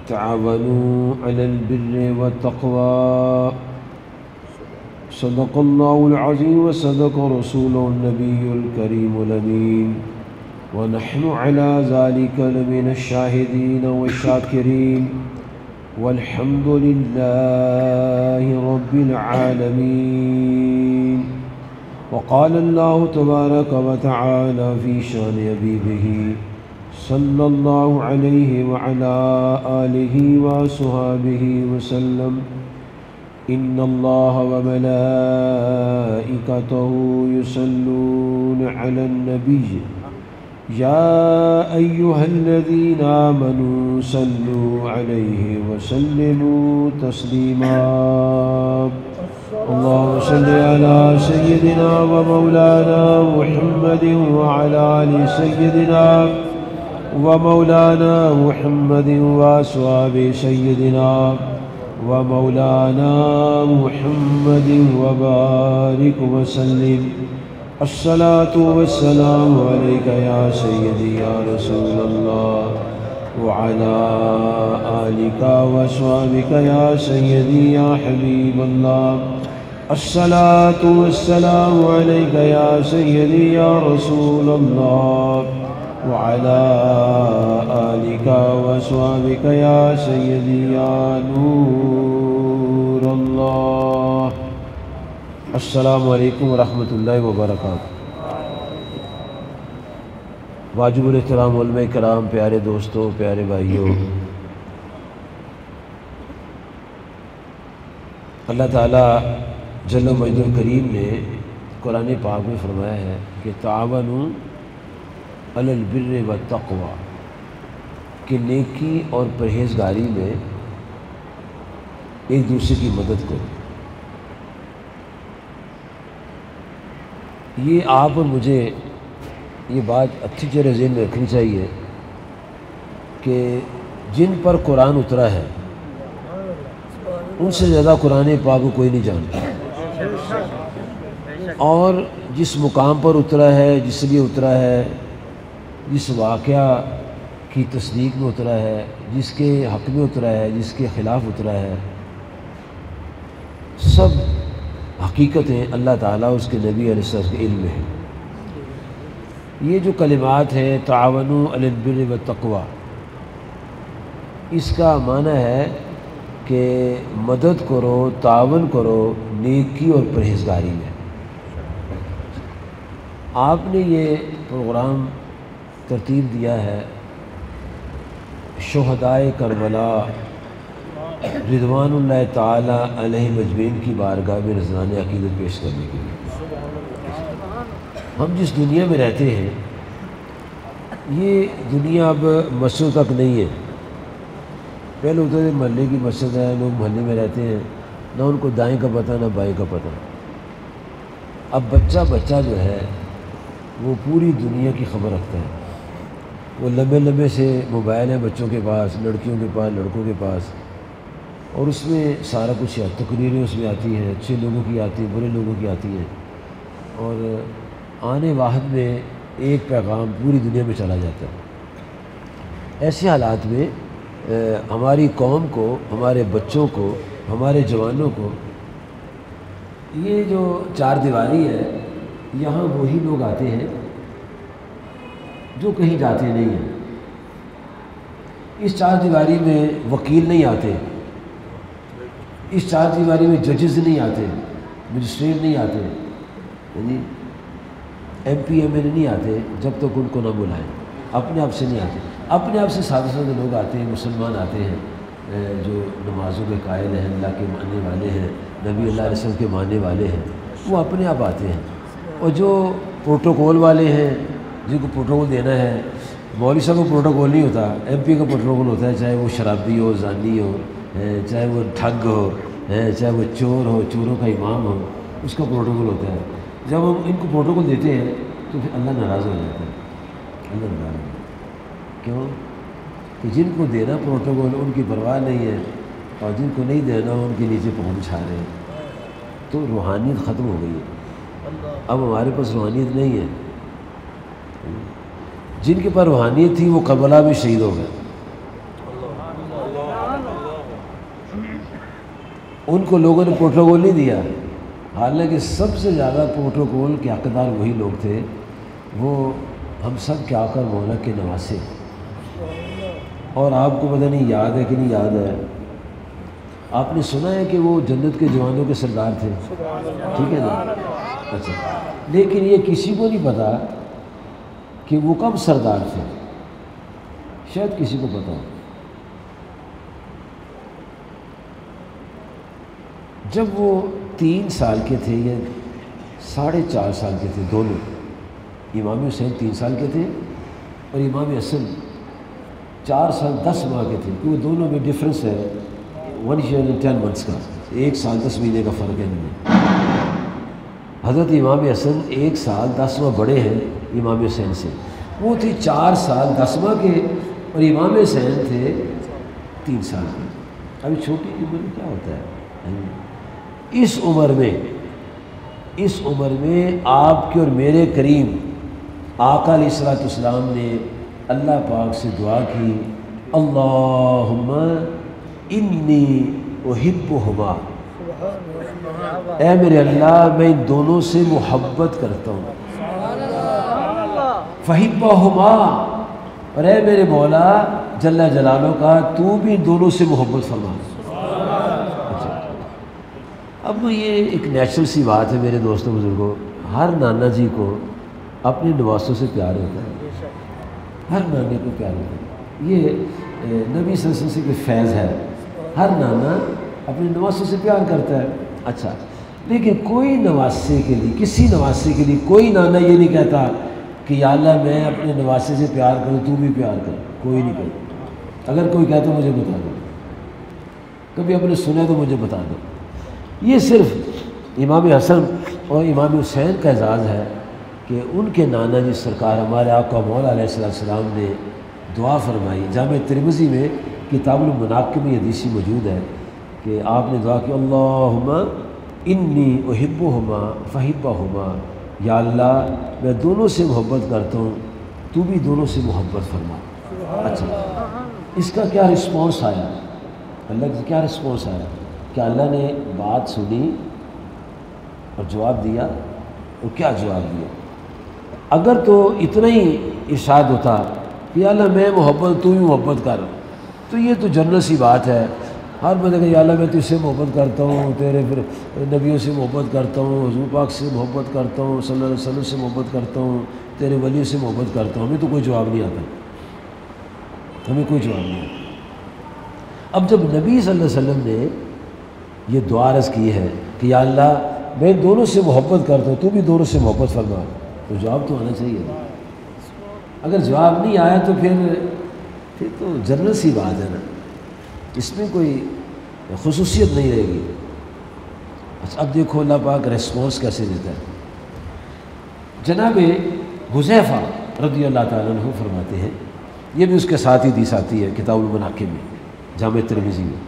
تعاونوا على البر والتقوى صدق الله العظيم وصدق رسوله النبي الكريم الأمين ونحن على ذلك لمن الشاهدين والشاكرين والحمد لله رب العالمين. وقال الله تبارك وتعالى في شان حبيبه صلى الله عليه وعلى آله وصحبه وسلم: إن الله وملائكته يصلون على النبي يا أيها الذين آمنوا صلوا عليه وسلموا تسليما. اللهم صل على سيدنا ومولانا محمد وعلى آل سيدنا ومولانا محمد وأصحاب سيدنا ومولانا محمد وبارك وسلم. الصلاة والسلام عليك يا سيدي يا رسول الله وعلى آلك وأصحابك يا سيدي يا حبيب الله. الصلاة والسلام عليك يا سيدي يا رسول الله وعلى آلك وأصحابك يا سيدي يا نور الله. السلام علیکم ورحمۃ اللہ وبرکاتہ. واجب الاحترام علماء کرام، پیارے دوستوں، پیارے بھائیوں، اللہ تعالیٰ جل مجد الکریم نے قرآن پاک میں فرمایا ہے کہ تعاونوا علی البر والتقوی، کہ نیکی اور پرہیزگاری میں ایک دوسرے کی مدد کرو. یہ آپ اور مجھے یہ بات اچھی طرح ذہن میں رکھنی چاہیے کہ جن پر قرآن اترا ہے ان سے زیادہ قرآن پاک کو کوئی نہیں جانتا، اور جس مقام پر اترا ہے، جس لیے اترا ہے، جس واقعہ کی تصدیق میں اترا ہے، جس کے حق میں اترا ہے، جس کے خلاف اترا ہے، سب حقیقتیں اللہ تعالیٰ اس کے نبی علیہ السلام کے علم میں ہے. یہ جو کلمات ہیں تعاونوا علی البر والتقوی، اس کا معنی ہے کہ مدد کرو، تعاون کرو نیکی اور پرہیزگاری میں. آپ نے یہ پروگرام ترتیب دیا ہے شہدائے کربلا رضوان اللہ تعالی علیہ مجمعین کی بارگاہ میں رضوان عقیدت پیش کرنے کے لیے. ہم جس دنیا میں رہتے ہیں یہ دنیا اب مسجد تک نہیں ہے. پہلے ہوتا ہے محلے کی مسجد ہے، لوگ محلے میں رہتے ہیں، نہ ان کو دائیں کا پتہ نہ بائیں کا پتہ. اب بچہ جو ہے وہ پوری دنیا کی خبر رکھتا ہے. وہ لمبے لمبے سے موبائل ہیں بچوں کے پاس، لڑکیوں کے پاس، لڑکوں کے پاس، اور اس میں سارا کچھ ہے. تقریریں اس میں آتی ہیں، اچھے لوگوں کی آتی ہیں، برے لوگوں کی آتی ہیں، اور آنے واحد میں ایک پیغام پوری دنیا میں چلا جاتا ہے. ایسے حالات میں ہماری قوم کو، ہمارے بچوں کو، ہمارے جوانوں کو یہ جو چار دیواری ہے، یہاں وہی لوگ آتے ہیں جو کہیں جاتے نہیں ہیں. اس چار دیواری میں وکیل نہیں آتے، اس چار دیواری میں ججز نہیں آتے، مجسٹریٹ نہیں آتے، یعنی MP MLA نہیں آتے جب تک ان کو نہ بلائیں. اپنے آپ سے نہیں آتے، اپنے آپ سے سادہ سادہ لوگ آتے ہیں، مسلمان آتے ہیں جو نمازوں کے قائل ہیں، اللہ کے ماننے والے ہیں، نبی اللہ علیہ وسلم کے ماننے والے ہیں، وہ اپنے آپ آتے ہیں. اور جو پروٹوکول والے ہیں، جن کو پروٹوکول دینا ہے، مولوی صاحب کو پروٹوکول نہیں ہوتا، ایم پی کا پروٹوکول ہوتا ہے، چاہے وہ شرابی ہو، زانی ہو، چاہے وہ ٹھگ ہو، چاہے وہ چور ہو، چوروں کا امام ہو، اس کا پروٹوکول ہوتا ہے. جب ہم ان کو پروٹوکول دیتے ہیں تو پھر اللہ ناراض ہو جاتا ہے. اللہ ناراض ہو جاتا ہے. کیوں؟ کہ جن کو دینا پروٹوکول ان کی پرواہ نہیں ہے، اور جن کو نہیں دینا ان کے نیچے پہنچا رہے ہیں. تو روحانیت ختم ہو گئی ہے. اب ہمارے پاس روحانیت نہیں ہے. جن کے پاس روحانیت تھی وہ کربلا میں شہید ہو گئے. ان کو لوگوں نے پروٹوکول نہیں دیا، حالانکہ سب سے زیادہ پروٹوکول کے حقدار وہی لوگ تھے، وہ ہم سب کے آقا مولا کے نواسے۔ اور آپ کو پتہ نہیں یاد ہے کہ نہیں یاد ہے، آپ نے سنا ہے کہ وہ جنت کے جوانوں کے سردار تھے، ٹھیک ہے نا؟ اچھا، لیکن یہ کسی کو نہیں پتا کہ وہ کب سردار تھے، شاید کسی کو پتا ہو۔ جب وہ 3 سال کے تھے یا 4.5 سال کے تھے دونوں، امام حسین 3 سال کے تھے اور امام حسن 4 سال 10 ماہ کے تھے، کیونکہ دونوں میں ڈفرینس ہے 1 year and 10 months کا، 1 سال 10 مہینے کا فرق ہے ان میں۔ حضرت امام حسن 1 سال 10 ماہ بڑے ہیں امام حسین سے، وہ تھے 4 سال 10 ماہ کے اور امام حسین تھے 3 سال کے۔ ابھی چھوٹی عمر میں کیا ہوتا ہے، اس عمر میں آپ کے اور میرے کریم آقا علیہ الصلوۃ والسلام نے اللہ پاک سے دعا کی، اللہم انی احبہما، اے میرے اللہ میں ان دونوں سے محبت کرتا ہوں، فحبہما، اور اے میرے مولا جل جلالہ کا تو بھی ان دونوں سے محبت فرما۔ اب یہ ایک نیچرل سی بات ہے میرے دوستوں بزرگوں، ہر نانا جی کو اپنے نواسوں سے پیار ہوتا ہے، ہر نانے کو پیار ہوتا ہے، یہ نبی صلی اللہ علیہ وسلم سے کوئی فیض ہے، ہر نانا اپنے نواسوں سے پیار کرتا ہے۔ اچھا، لیکن کوئی نواسے کے لیے، کسی نواسے کے لیے کوئی نانا یہ نہیں کہتا کہ یا اللہ میں اپنے نواسے سے پیار کروں تو بھی پیار کر، کوئی نہیں کہتا۔ اگر کوئی کہتا مجھے بتا دو، کبھی آپ نے سنا تو مجھے بتا دو۔ یہ صرف امام حسن اور امام حسین کا اعزاز ہے کہ ان کے نانا جی سرکار ہمارے آقا مولا علیہ السلام نے دعا فرمائی۔ جامع ترمذی میں کتاب المناقب میں حدیث موجود ہے کہ آپ نے دعا کی، اللہم انی احبہما فحبہما، یا اللہ میں دونوں سے محبت کرتا ہوں تو بھی دونوں سے محبت فرما۔ اچھا، اس کا کیا رسپانس آیا، اللہ کا کیا رسپانس آیا کہ اللہ نے بات سنی اور جواب دیا، اور کیا جواب دیا؟ اگر تو اتنا ہی ارشاد ہوتا کہ یا اللہ میں محبت تو بھی محبت کر، تو یہ تو جنرل سی بات ہے، ہر بندے کہ یا اللہ میں تجھ سے محبت کرتا ہوں، تیرے پھر نبیوں سے محبت کرتا ہوں، حضور پاک سے محبت کرتا ہوں، صلی اللہ علیہ وسلم سے محبت کرتا ہوں، تیرے ولی سے محبت کرتا ہوں، ہمیں تو کوئی جواب نہیں آتا، ہمیں کوئی جواب نہیں آتا۔ اب جب نبی صلی اللہ علیہ وسلم نے یہ دعا عرض کی ہے کہ یا اللہ میں دونوں سے محبت کرتا ہوں تو بھی دونوں سے محبت فرما، تو جواب تو آنا چاہیے۔ اگر جواب نہیں آیا تو پھر تو جنرل سی بات ہے نا، اس میں کوئی خصوصیت نہیں رہے گی۔ اچھا، اب دیکھو اللہ پاک ریسپانس کیسے دیتا ہے۔ جناب حذیفہ رضی اللہ تعالیٰ عنہ فرماتے ہیں، یہ بھی اس کے ساتھ ہی حدیث آتی ہے کتاب المناقب میں، جامع ترمذی میں۔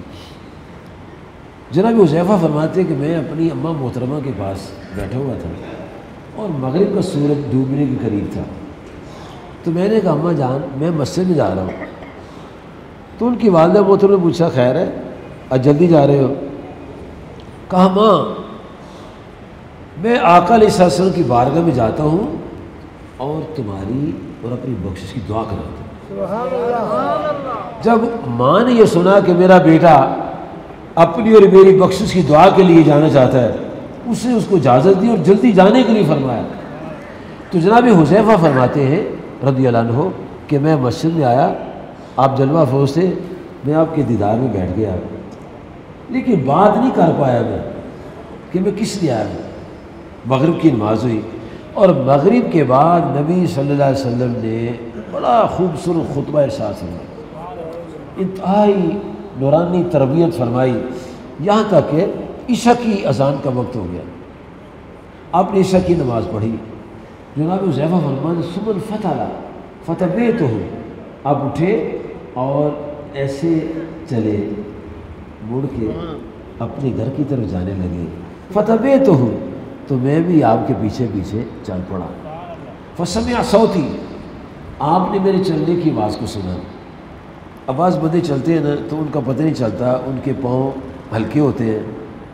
جناب حذیفہ فرماتے ہیں کہ میں اپنی اماں محترمہ کے پاس بیٹھا ہوا تھا اور مغرب کا سورج ڈوبنے کے قریب تھا، تو میں نے کہا اماں جان میں مسجد میں جا رہا ہوں، تو ان کی والدہ محترمہ نے پوچھا خیر ہے آج جلدی جا رہے ہو؟ کہا ماں میں آقا علیہ السلام کی بارگاہ میں جاتا ہوں اور تمہاری اور اپنی بخشش کی دعا کراتا ہوں۔ جب ماں نے یہ سنا کہ میرا بیٹا اپنی اور میری بخشش کی دعا کے لیے جانا چاہتا ہے، اس نے اس کو اجازت دی اور جلدی جانے کے لیے فرمایا۔ تو جناب حذیفہ فرماتے ہیں رضی اللہ عنہ کہ میں مسجد میں آیا، آپ جلوہ افروز تھے، میں آپ کے دیدار میں بیٹھ گیا، لیکن بات نہیں کر پایا میں کہ میں کس لیے آیا ہوں۔ مغرب کی نماز ہوئی اور مغرب کے بعد نبی صلی اللہ علیہ وسلم نے بڑا خوبصورت خطبہ ارشاد فرمایا، انتہائی نورانی تربیت فرمائی، یہاں تک کہ عشاء کی اذان کا وقت ہو گیا، آپ نے عشاء کی نماز پڑھی۔ جناب حذیفہ فرماتے ہیں ثم فتبعتہ، آپ اٹھے اور ایسے چلے مڑ کے اپنے گھر کی طرف جانے لگے، فتبعتہ، تو میں بھی آپ کے پیچھے پیچھے چل پڑا۔ فسمع صوتی، آپ نے میرے چلنے کی آواز کو سنا۔ آواز بندے چلتے ہیں نا تو ان کا پتہ نہیں چلتا، ان کے پاؤں ہلکے ہوتے ہیں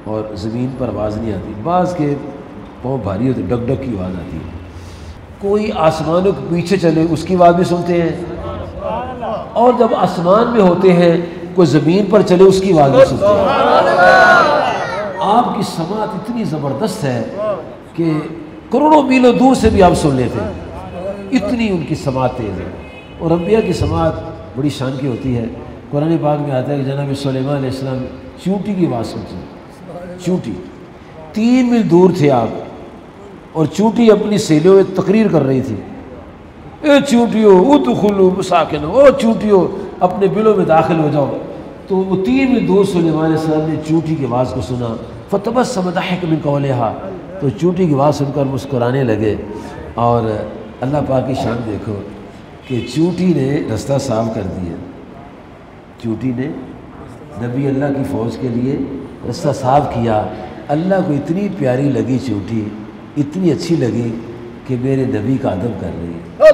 اور زمین پر آواز نہیں آتی، بعض کے پاؤں بھاری ہوتے ڈگ ڈگ کی آواز آتی ہے، کوئی آسمانوں کے پیچھے چلے اس کی آواز بھی سنتے ہیں، اور جب آسمان میں ہوتے ہیں کوئی زمین پر چلے اس کی آواز بھی سنتے ہیں۔ آپ کی سماعت اتنی زبردست ہے کہ کروڑوں میلوں دور سے بھی آپ سن لیتے ہیں، اتنی ان کی سماعت تیز ہے۔ اور انبیاء کی سماعت بڑی شان کی ہوتی ہے۔ قرآن پاک میں آتا ہے کہ جناب سلیمان علیہ السلام چونٹی کی آواز سنتے ہیں، چونٹی 3 میل دور تھے آپ، اور چونٹی اپنی سیلیوں میں تقریر کر رہی تھی، اے چونٹیو ادخلوا مساکنکم، او چونٹیو اپنے بلوں میں داخل ہو جاؤ۔ تو وہ 3 میل دور سلیمان علیہ السلام نے چونٹی کی آواز کو سنا، فتبسم ضاحکا من قولہا، تو چونٹی کی آواز سن کر مسکرانے لگے۔ اور اللہ پاک کی شان دیکھو کہ چونٹی نے رستہ صاف کر دیا، چونٹی نے نبی اللہ کی فوج کے لیے رستہ صاف کیا۔ اللہ کو اتنی پیاری لگی چونٹی، اتنی اچھی لگی کہ میرے نبی کا ادب کر رہی ہے۔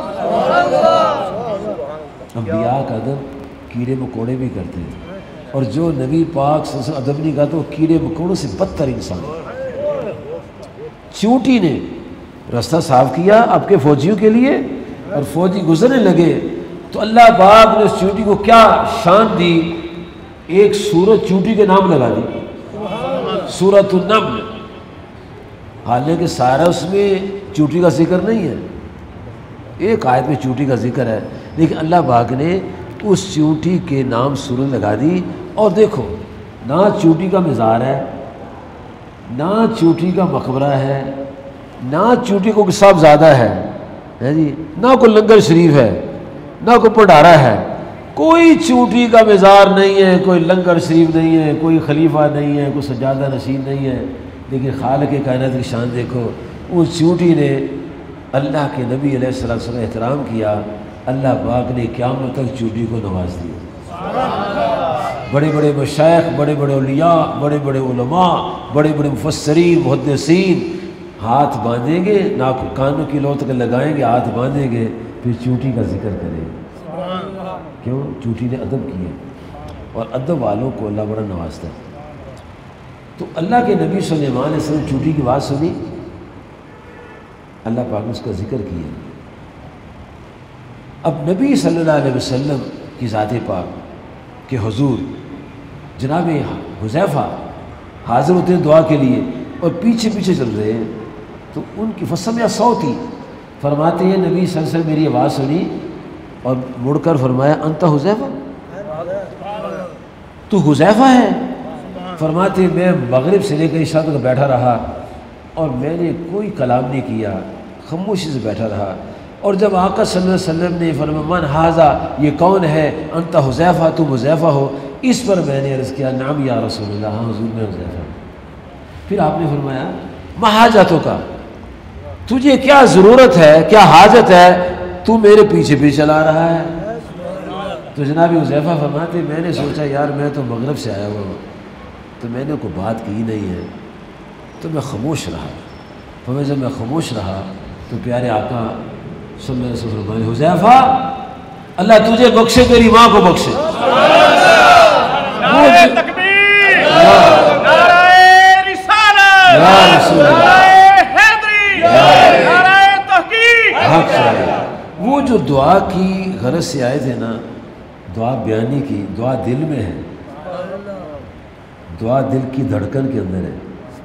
انبیاء کا ادب کیڑے مکوڑے بھی کرتے ہیں، اور جو نبی پاک صلی اللہ علیہ وسلم ادب نہیں کرتا وہ کیڑے مکوڑوں سے بدتر انسان ہے۔ چونٹی نے رستہ صاف کیا آپ کے فوجیوں کے لیے، اور فوجی گزرنے لگے تو اللہ پاک نے اس چونٹی کو کیا شان دی، ایک سورت چونٹی کے نام لگا دی، سورۃ النمل۔ حالانکہ سارا اس میں چونٹی کا ذکر نہیں ہے، ایک آیت میں چونٹی کا ذکر ہے، لیکن اللہ پاک نے اس چونٹی کے نام سورت لگا دی۔ اور دیکھو نہ چونٹی کا مزار ہے، نہ چونٹی کا مقبرہ ہے، نہ چونٹی کو صاحب زیادہ ہے جی، نہ کوئی لنگر شریف ہے، نہ کوئی پنڈارا ہے، کوئی چونٹی کا مزار نہیں ہے، کوئی لنگر شریف نہیں ہے، کوئی خلیفہ نہیں ہے، کوئی سجادہ نشین نہیں ہے، لیکن خالق کائنات کی شان دیکھو، اس چونٹی نے اللہ کے نبی علیہ السلام کا احترام کیا، اللہ پاک نے قیامت تک چونٹی کو نواز دیا۔ بڑے بڑے مشائخ، بڑے بڑے اولیاء، بڑے بڑے علماء، بڑے بڑے مفسرین، محدثین ہاتھ باندھیں گے، ناک کانوں کی لو تک لگائیں گے، ہاتھ باندھیں گے، پھر چونٹی کا ذکر کریں گے۔ کیوں؟ چونٹی نے ادب کیا، اور ادب والوں کو اللہ بڑا نوازتا ہے۔ تو اللہ کے نبی سلیمان علیہ السلام چونٹی کی بات سنی، اللہ پاک نے اس کا ذکر کیا۔ اب نبی صلی اللہ علیہ وسلم کی ذات پاک کہ حضور جناب حذیفہ حاضر ہوتے ہیں دعا کے لیے اور پیچھے پیچھے چل رہے ہیں، تو ان کی فسمع صوتی، فرماتے ہیں نبی صلی اللہ علیہ وسلم میری آواز سنی اور مڑ کر فرمایا انت حذیفہ، تو حذیفہ ہے؟ فرماتے ہیں میں مغرب سے لے کر عشاء تک بیٹھا رہا اور میں نے کوئی کلام نہیں کیا، خاموشی سے بیٹھا رہا، اور جب آقا صلی اللہ علیہ وسلم نے فرمایا من ھذا، یہ کون ہے؟ انت حذیفہ، تو حذیفہ ہو، اس پر میں نے عرض کیا نعم یا رسول اللہ، ہاں حضور میں حذیفہ ہوں۔ پھر آپ نے فرمایا ما حاجتک، تجھے کیا ضرورت ہے، کیا حاجت ہے، تو میرے پیچھے پیچھے چلا رہا ہے؟ تو جناب حذیفہ فرماتے میں نے سوچا یار میں تو مغرب سے آیا ہوا ہوں، تو میں نے کوئی بات کی نہیں ہے، تو میں خاموش رہا۔ فرمایا جب میں خاموش رہا تو پیارے آقا صلی اللہ علیہ وسلم فرمائے حذیفہ اللہ تجھے بخشے، تیری ماں کو بخشے۔ نعرہ تکبیر، نعرہ رسالت، نعرہ حیدری، نعرہ تحقیق۔ وہ جو دعا کی غرض سے آئے تھے نا، دعا بیانی کی، دعا دل میں ہے، دعا دل کی دھڑکن کے اندر ہے،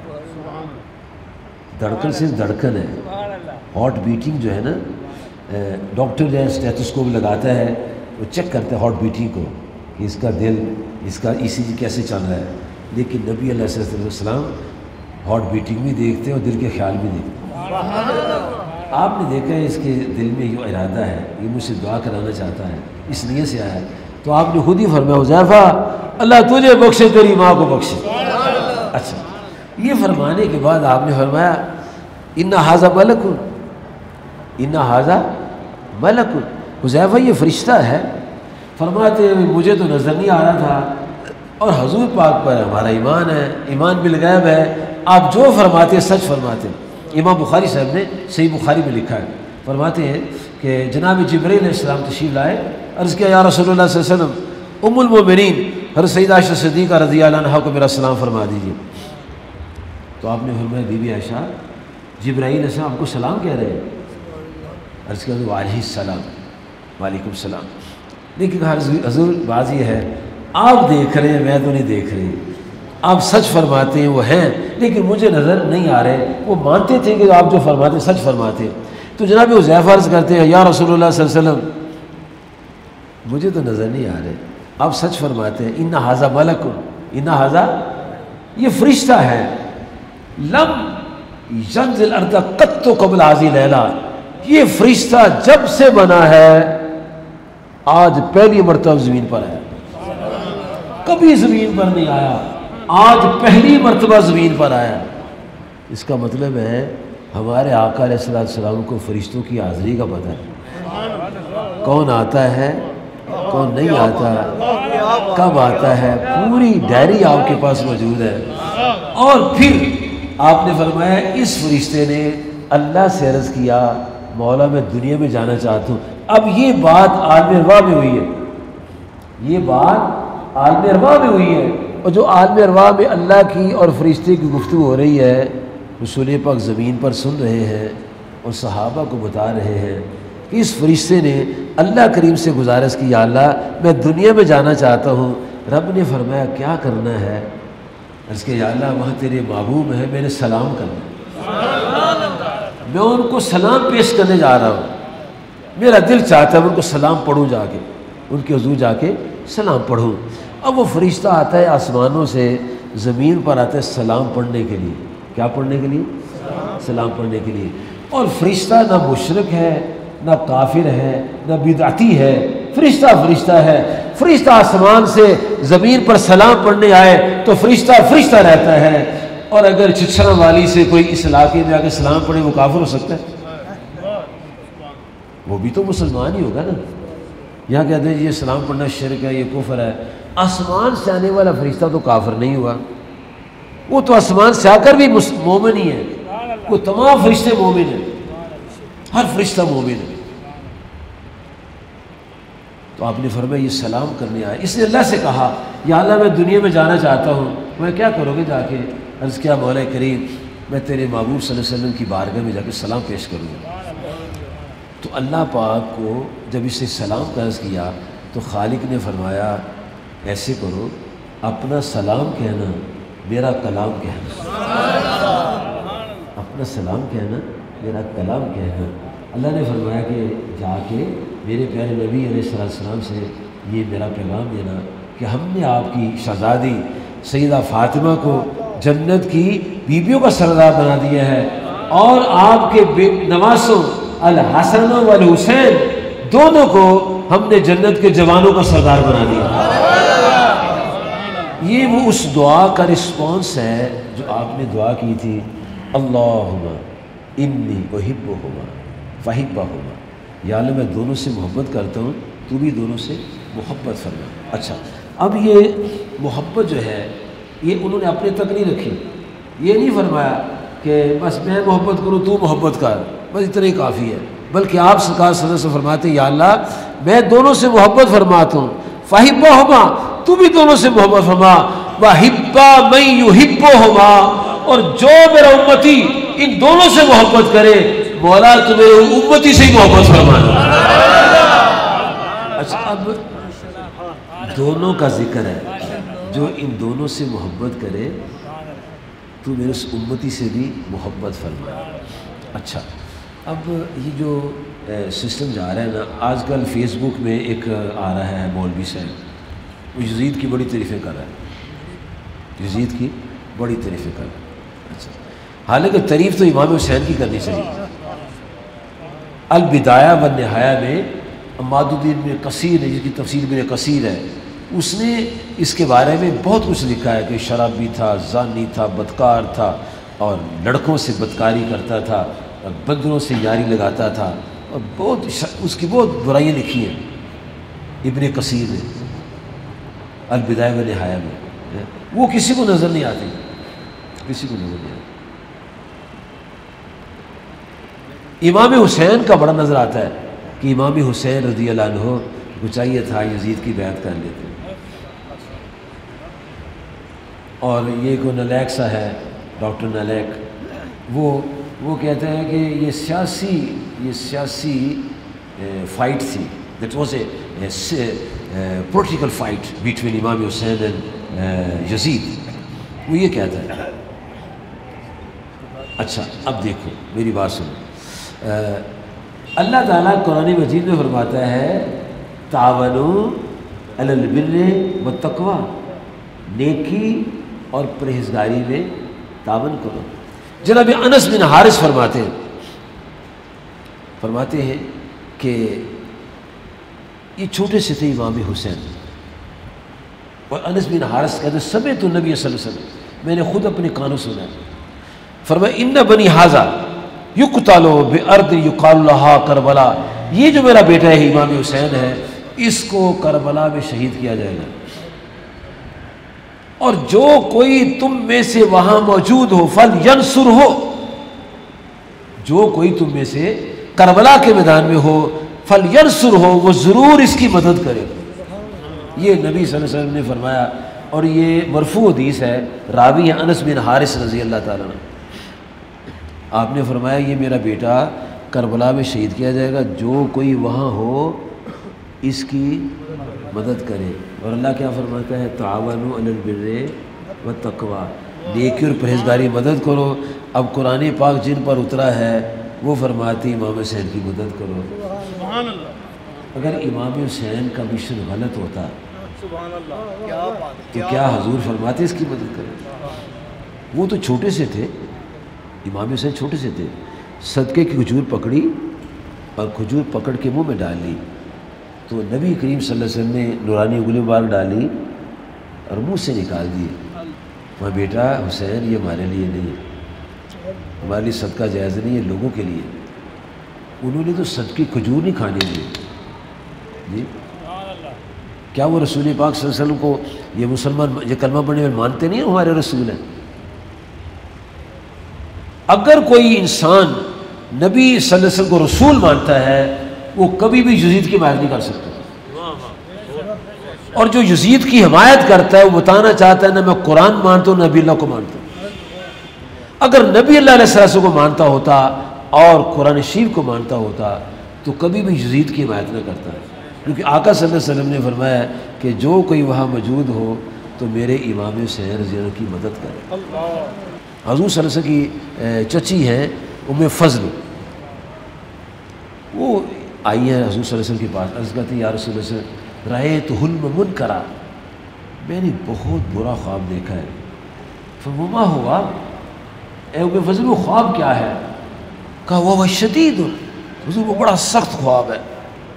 دھڑکن صرف دھڑکن ہے، ہارٹ بیٹنگ جو ہے نا، ڈاکٹر جو ہے اسٹیتھوسکوپ لگاتا ہے، وہ چیک کرتا ہے ہارٹ بیٹنگ کو کہ اس کا دل، اس کا ای سی جی کیسے چل رہا ہے، لیکن نبی علیہ السلام ہارٹ بیٹنگ بھی دیکھتے ہیں اور دل کے خیال بھی دیکھتے ہیں۔ آپ نے دیکھا ہے اس کے دل میں یہ ارادہ ہے، یہ مجھ سے دعا کرانا چاہتا ہے، اس نیت سے آیا ہے، تو آپ نے خود ہی فرمایا حذیفہ اللہ تجھے بخشے، تیری ماں کو بخشے۔ اچھا، یہ فرمانے کے بعد آپ نے فرمایا ان ھذا ملک، ان ھذا ملک، حذیفہ یہ فرشتہ ہے۔ فرماتے مجھے تو نظر نہیں آ رہا تھا، اور حضور پاک پر ہمارا ایمان ہے، ایمان بالغیب ہے، آپ جو فرماتے سچ فرماتے۔ امام بخاری صاحب نے صحیح بخاری میں لکھا ہے، فرماتے ہیں کہ جناب جبرائیل علیہ السلام تشریف لائے، عرض کیا یا رسول اللہ صلی اللہ علیہ وسلم ام المومنین حضرت سیدہ عائشہ صدیقہ رضی اللہ عنہا کو میرا سلام فرما دیجیے۔ تو آپ نے فرمایا بی بی عائشہ جبرائیل علیہ السلام آپ کو سلام کہہ رہے ہیں؟ عرض کیا وعلیہ السلام، وعلیکم السلام۔ لیکن حضور بات یہ ہے آپ دیکھ رہے ہیں میں تو نہیں دیکھ رہی، آپ سچ فرماتے ہیں وہ ہیں لیکن مجھے نظر نہیں آ رہے۔ وہ مانتے تھے کہ آپ جو فرماتے سچ فرماتے ہیں۔ تو جناب حذیفہ عرض کرتے ہیں یا رسول اللہ صلی اللہ علیہ وسلم مجھے تو نظر نہیں آ رہے، آپ سچ فرماتے ہیں۔ ان ھذا ملک، ان ھذا یہ فرشتہ ہے، لم ینزل الارض قط قبل ھذہ لیلہ، یہ فرشتہ جب سے بنا ہے آج پہلی مرتبہ زمین پر ہے، کبھی زمین پر نہیں آیا، آج پہلی مرتبہ زمین پر آیا۔ اس کا مطلب ہے ہمارے آقا علیہ السلام کو فرشتوں کی حاضری کا پتہ ہے، کون آتا ہے کون نہیں آتا، کب آتا ہے، پوری ڈائری آپ کے پاس موجود ہے۔ اور پھر آپ نے فرمایا اس فرشتے نے اللہ سے عرض کیا مولا میں دنیا میں جانا چاہتا ہوں۔ اب یہ بات عالم ارواح میں ہوئی ہے، یہ بات عالم ارواح میں ہوئی ہے، اور جو عالم ارواح میں اللہ کی اور فرشتے کی گفتگو ہو رہی ہے رسول پاک زمین پر سن رہے ہیں اور صحابہ کو بتا رہے ہیں کہ اس فرشتے نے اللہ کریم سے گزارش کی یا اللہ میں دنیا میں جانا چاہتا ہوں۔ رب نے فرمایا کیا کرنا ہے؟ عرض کہ یا اللہ وہاں تیرے محبوب ہیں، میں نے سلام کرنا ہے، میں ان کو سلام پیش کرنے جا رہا ہوں، میرا دل چاہتا ہے میں ان کو سلام پڑھوں، جا کے ان کے حضور جا کے سلام پڑھوں۔ اب وہ فرشتہ آتا ہے آسمانوں سے زمین پر آتا ہے سلام پڑھنے کے لیے، کیا پڑھنے کے لیے؟ سلام پڑھنے کے لیے۔ اور فرشتہ نہ مشرک ہے نہ کافر ہے نہ بدعتی ہے، فرشتہ فرشتہ ہے۔ فرشتہ آسمان سے زمین پر سلام پڑھنے آئے تو فرشتہ فرشتہ رہتا ہے، اور اگر چھچھرا والی سے کوئی اس علاقے میں آ کے سلام پڑھے وہ کافر ہو سکتا ہے؟ وہ بھی تو مسلمان ہی ہوگا نا۔ یہاں کہتے ہیں یہ سلام پڑھنا شرک ہے، یہ کفر ہے۔ آسمان سے آنے والا فرشتہ تو کافر نہیں ہوا، وہ تو آسمان سے آ کر بھی مومن ہی ہے، وہ تمام فرشتے مومن ہیں، ہر فرشتہ مومن ہے۔ تو آپ نے فرمایا یہ سلام کرنے آئے، اس نے اللہ سے کہا یا اللہ میں دنیا میں جانا چاہتا ہوں، میں کیا کرو گے جا کے؟ عرض کیا مولا کریم میں تیرے محبوب صلی اللہ علیہ وسلم کی بارگاہ میں جا کے سلام پیش کروں گا۔ تو اللہ پاک کو جب اس نے سلام کا عرض کیا تو خالق نے فرمایا ایسے کرو اپنا سلام کہنا میرا کلام کہنا، اپنا سلام کہنا میرا کلام کہنا۔ اللہ نے فرمایا کہ جا کے میرے پیارے نبی علیہ السلام سے یہ میرا پیغام دینا کہ ہم نے آپ کی شہزادی سیدہ فاطمہ کو جنت کی بیویوں کا سردار بنا دیا ہے، اور آپ کے نواسوں الحسن والحسین دونوں کو ہم نے جنت کے جوانوں کا سردار بنا دیا۔ یہ وہ اس دعا کا رسپانس ہے جو آپ نے دعا کی تھی اللہم انی احبہما فحبہما، یا اللہ میں دونوں سے محبت کرتا ہوں تو بھی دونوں سے محبت فرما۔ اچھا اب یہ محبت جو ہے یہ انہوں نے اپنے تک نہیں رکھی، یہ نہیں فرمایا کہ بس میں محبت کروں تو محبت کر، بس اتنا ہی کافی ہے، بلکہ آپ سرکار صلی اللہ علیہ وسلم فرماتے ہیں یا اللہ میں دونوں سے محبت فرماتا ہوں، فحبہما تو بھی دونوں سے محبت فرما، وحبا من یحبہما اور جو میرا امتی ان دونوں سے محبت کرے مولا تو میرے امتی سے ہی محبت فرمانا۔ اچھا اب دونوں کا ذکر ہے، جو ان دونوں سے محبت کرے تو میرے اس امتی سے بھی محبت فرما۔ اچھا اب یہ جو سسٹم جا رہا ہے نا آج کل فیس بک میں ایک آ رہا ہے مولوی صاحب، وہ یزید کی بڑی تعریفیں کر رہا ہے، یزید کی بڑی تعریفیں کر رہا ہے۔ اچھا حالانکہ تعریف تو امام حسین کی کرنی چاہیے۔ البدایہ والنہایہ میں عماد الدین بن کثیر ہے جس کی تفسیر بن کثیر ہے، اس نے اس کے بارے میں بہت کچھ لکھا ہے کہ شرابی تھا، زانی تھا، بدکار تھا، اور لڑکوں سے بدکاری کرتا تھا اور بندروں سے یاری لگاتا تھا، اور بہت اس کی بہت برائیاں لکھی ہیں ابن کثیر نے البدایہ والنہایہ میں۔ وہ کسی کو نظر نہیں آتی، کسی کو نظر نہیں آتی۔ امام حسین کا بڑا نظر آتا ہے کہ امام حسین رضی اللہ عنہ کو چاہیے تھا یزید کی بیعت کر لیتے، اور یہ کوئی نالیک سا ہے ڈاکٹر نلیک، وہ کہتا ہے کہ یہ سیاسی فائٹ تھی. That was a political fight between Imam Hussain and یزید. وہ یہ کہتا ہے. اچھا اب دیکھو میری بات سنو. اللہ تعالیٰ قرآن مجید میں فرماتا ہے تعاونوا علی البر والتقوی، نیکی اور پرہیزگاری میں تعاون کرو. جناب انس بن حارث فرماتے ہیں کہ یہ چھوٹے سے تھے امام حسین، اور انس بن حارث کہتے سمعت النبی صلی اللہ علیہ وسلم، میں نے خود اپنے کانوں سنا. فرمایا ان بنی ھذا یقتل بارض یقال لها کربلا، یہ جو میرا بیٹا ہے امام حسین ہے، اس کو کربلا میں شہید کیا جائے گا. اور جو کوئی تم میں سے وہاں موجود ہو فلینصر ہو، جو کوئی تم میں سے کربلا کے میدان میں ہو فلینصر ہو، وہ ضرور اس کی مدد کرے. یہ نبی صلی اللہ علیہ وسلم نے فرمایا، اور یہ مرفوع حدیث ہے، راوی ہے انس بن حارث رضی اللہ تعالیٰ عنہ. آپ نے فرمایا یہ میرا بیٹا کربلا میں شہید کیا جائے گا، جو کوئی وہاں ہو اس کی مدد کرے. اور اللہ کیا فرماتا ہے تعاونوا علی البر والتقوی، نیکی اور پرہیزگاری مدد کرو. اب قرآن پاک جن پر اترا ہے وہ فرماتی امام حسین کی مدد کرو. سبحان اللہ. اگر امام حسین کا مشن غلط ہوتا سبحان اللہ. کیا بات ہے. تو کیا حضور فرماتے اس کی مدد کریں؟ وہ تو چھوٹے سے تھے، امام حسین چھوٹے سے تھے. صدقے کی کھجور پکڑی اور کھجور پکڑ کے منہ میں ڈال لی تو نبی کریم صلی اللہ علیہ وسلم نے نورانی انگلی مبارک ڈالی اور منہ سے نکال دی. وہاں بیٹا حسین یہ ہمارے لیے نہیں ہے، ہمارے لیے صدقہ جائز نہیں ہے، لوگوں کے لیے. انہوں نے تو صدقے کھجور نہیں کھانے دی. جی کیا وہ رسول پاک صلی اللہ علیہ وسلم کو یہ مسلمان یہ کلمہ پڑھنے میں مانتے نہیں ہیں ہمارے رسول ہیں؟ اگر کوئی انسان نبی صلی اللہ علیہ وسلم کو رسول مانتا ہے وہ کبھی بھی یزید کی حمایت نہیں کر سکتا. اور جو یزید کی حمایت کرتا ہے وہ بتانا چاہتا ہے نہ میں قرآن مانتا ہوں نہ نبی اللہ کو مانتا ہوں. اگر نبی اللہ علیہ السلام کو مانتا ہوتا اور قرآن شریف کو مانتا ہوتا تو کبھی بھی یزید کی حمایت نہ کرتا ہے، کیونکہ آقا صلی اللہ علیہ وسلم نے فرمایا کہ جو کوئی وہاں موجود ہو تو میرے امام حسین رضی اللہ عنہ کی مدد کرے. حضور صلی اللہ علیہ وسلم کی چچی ہیں ام فضل، وہ آئی ہیں حضور صلی اللہ علیہ وسلم کے پاس، عرض کرتی ہیں یا رسول اللہ رأیت حلم منکرا، میں نے بہت برا خواب دیکھا ہے. فما ہوا، اے ام فضل وہ خواب کیا ہے؟ کہا وہ شدید، حضور وہ بڑا سخت خواب ہے.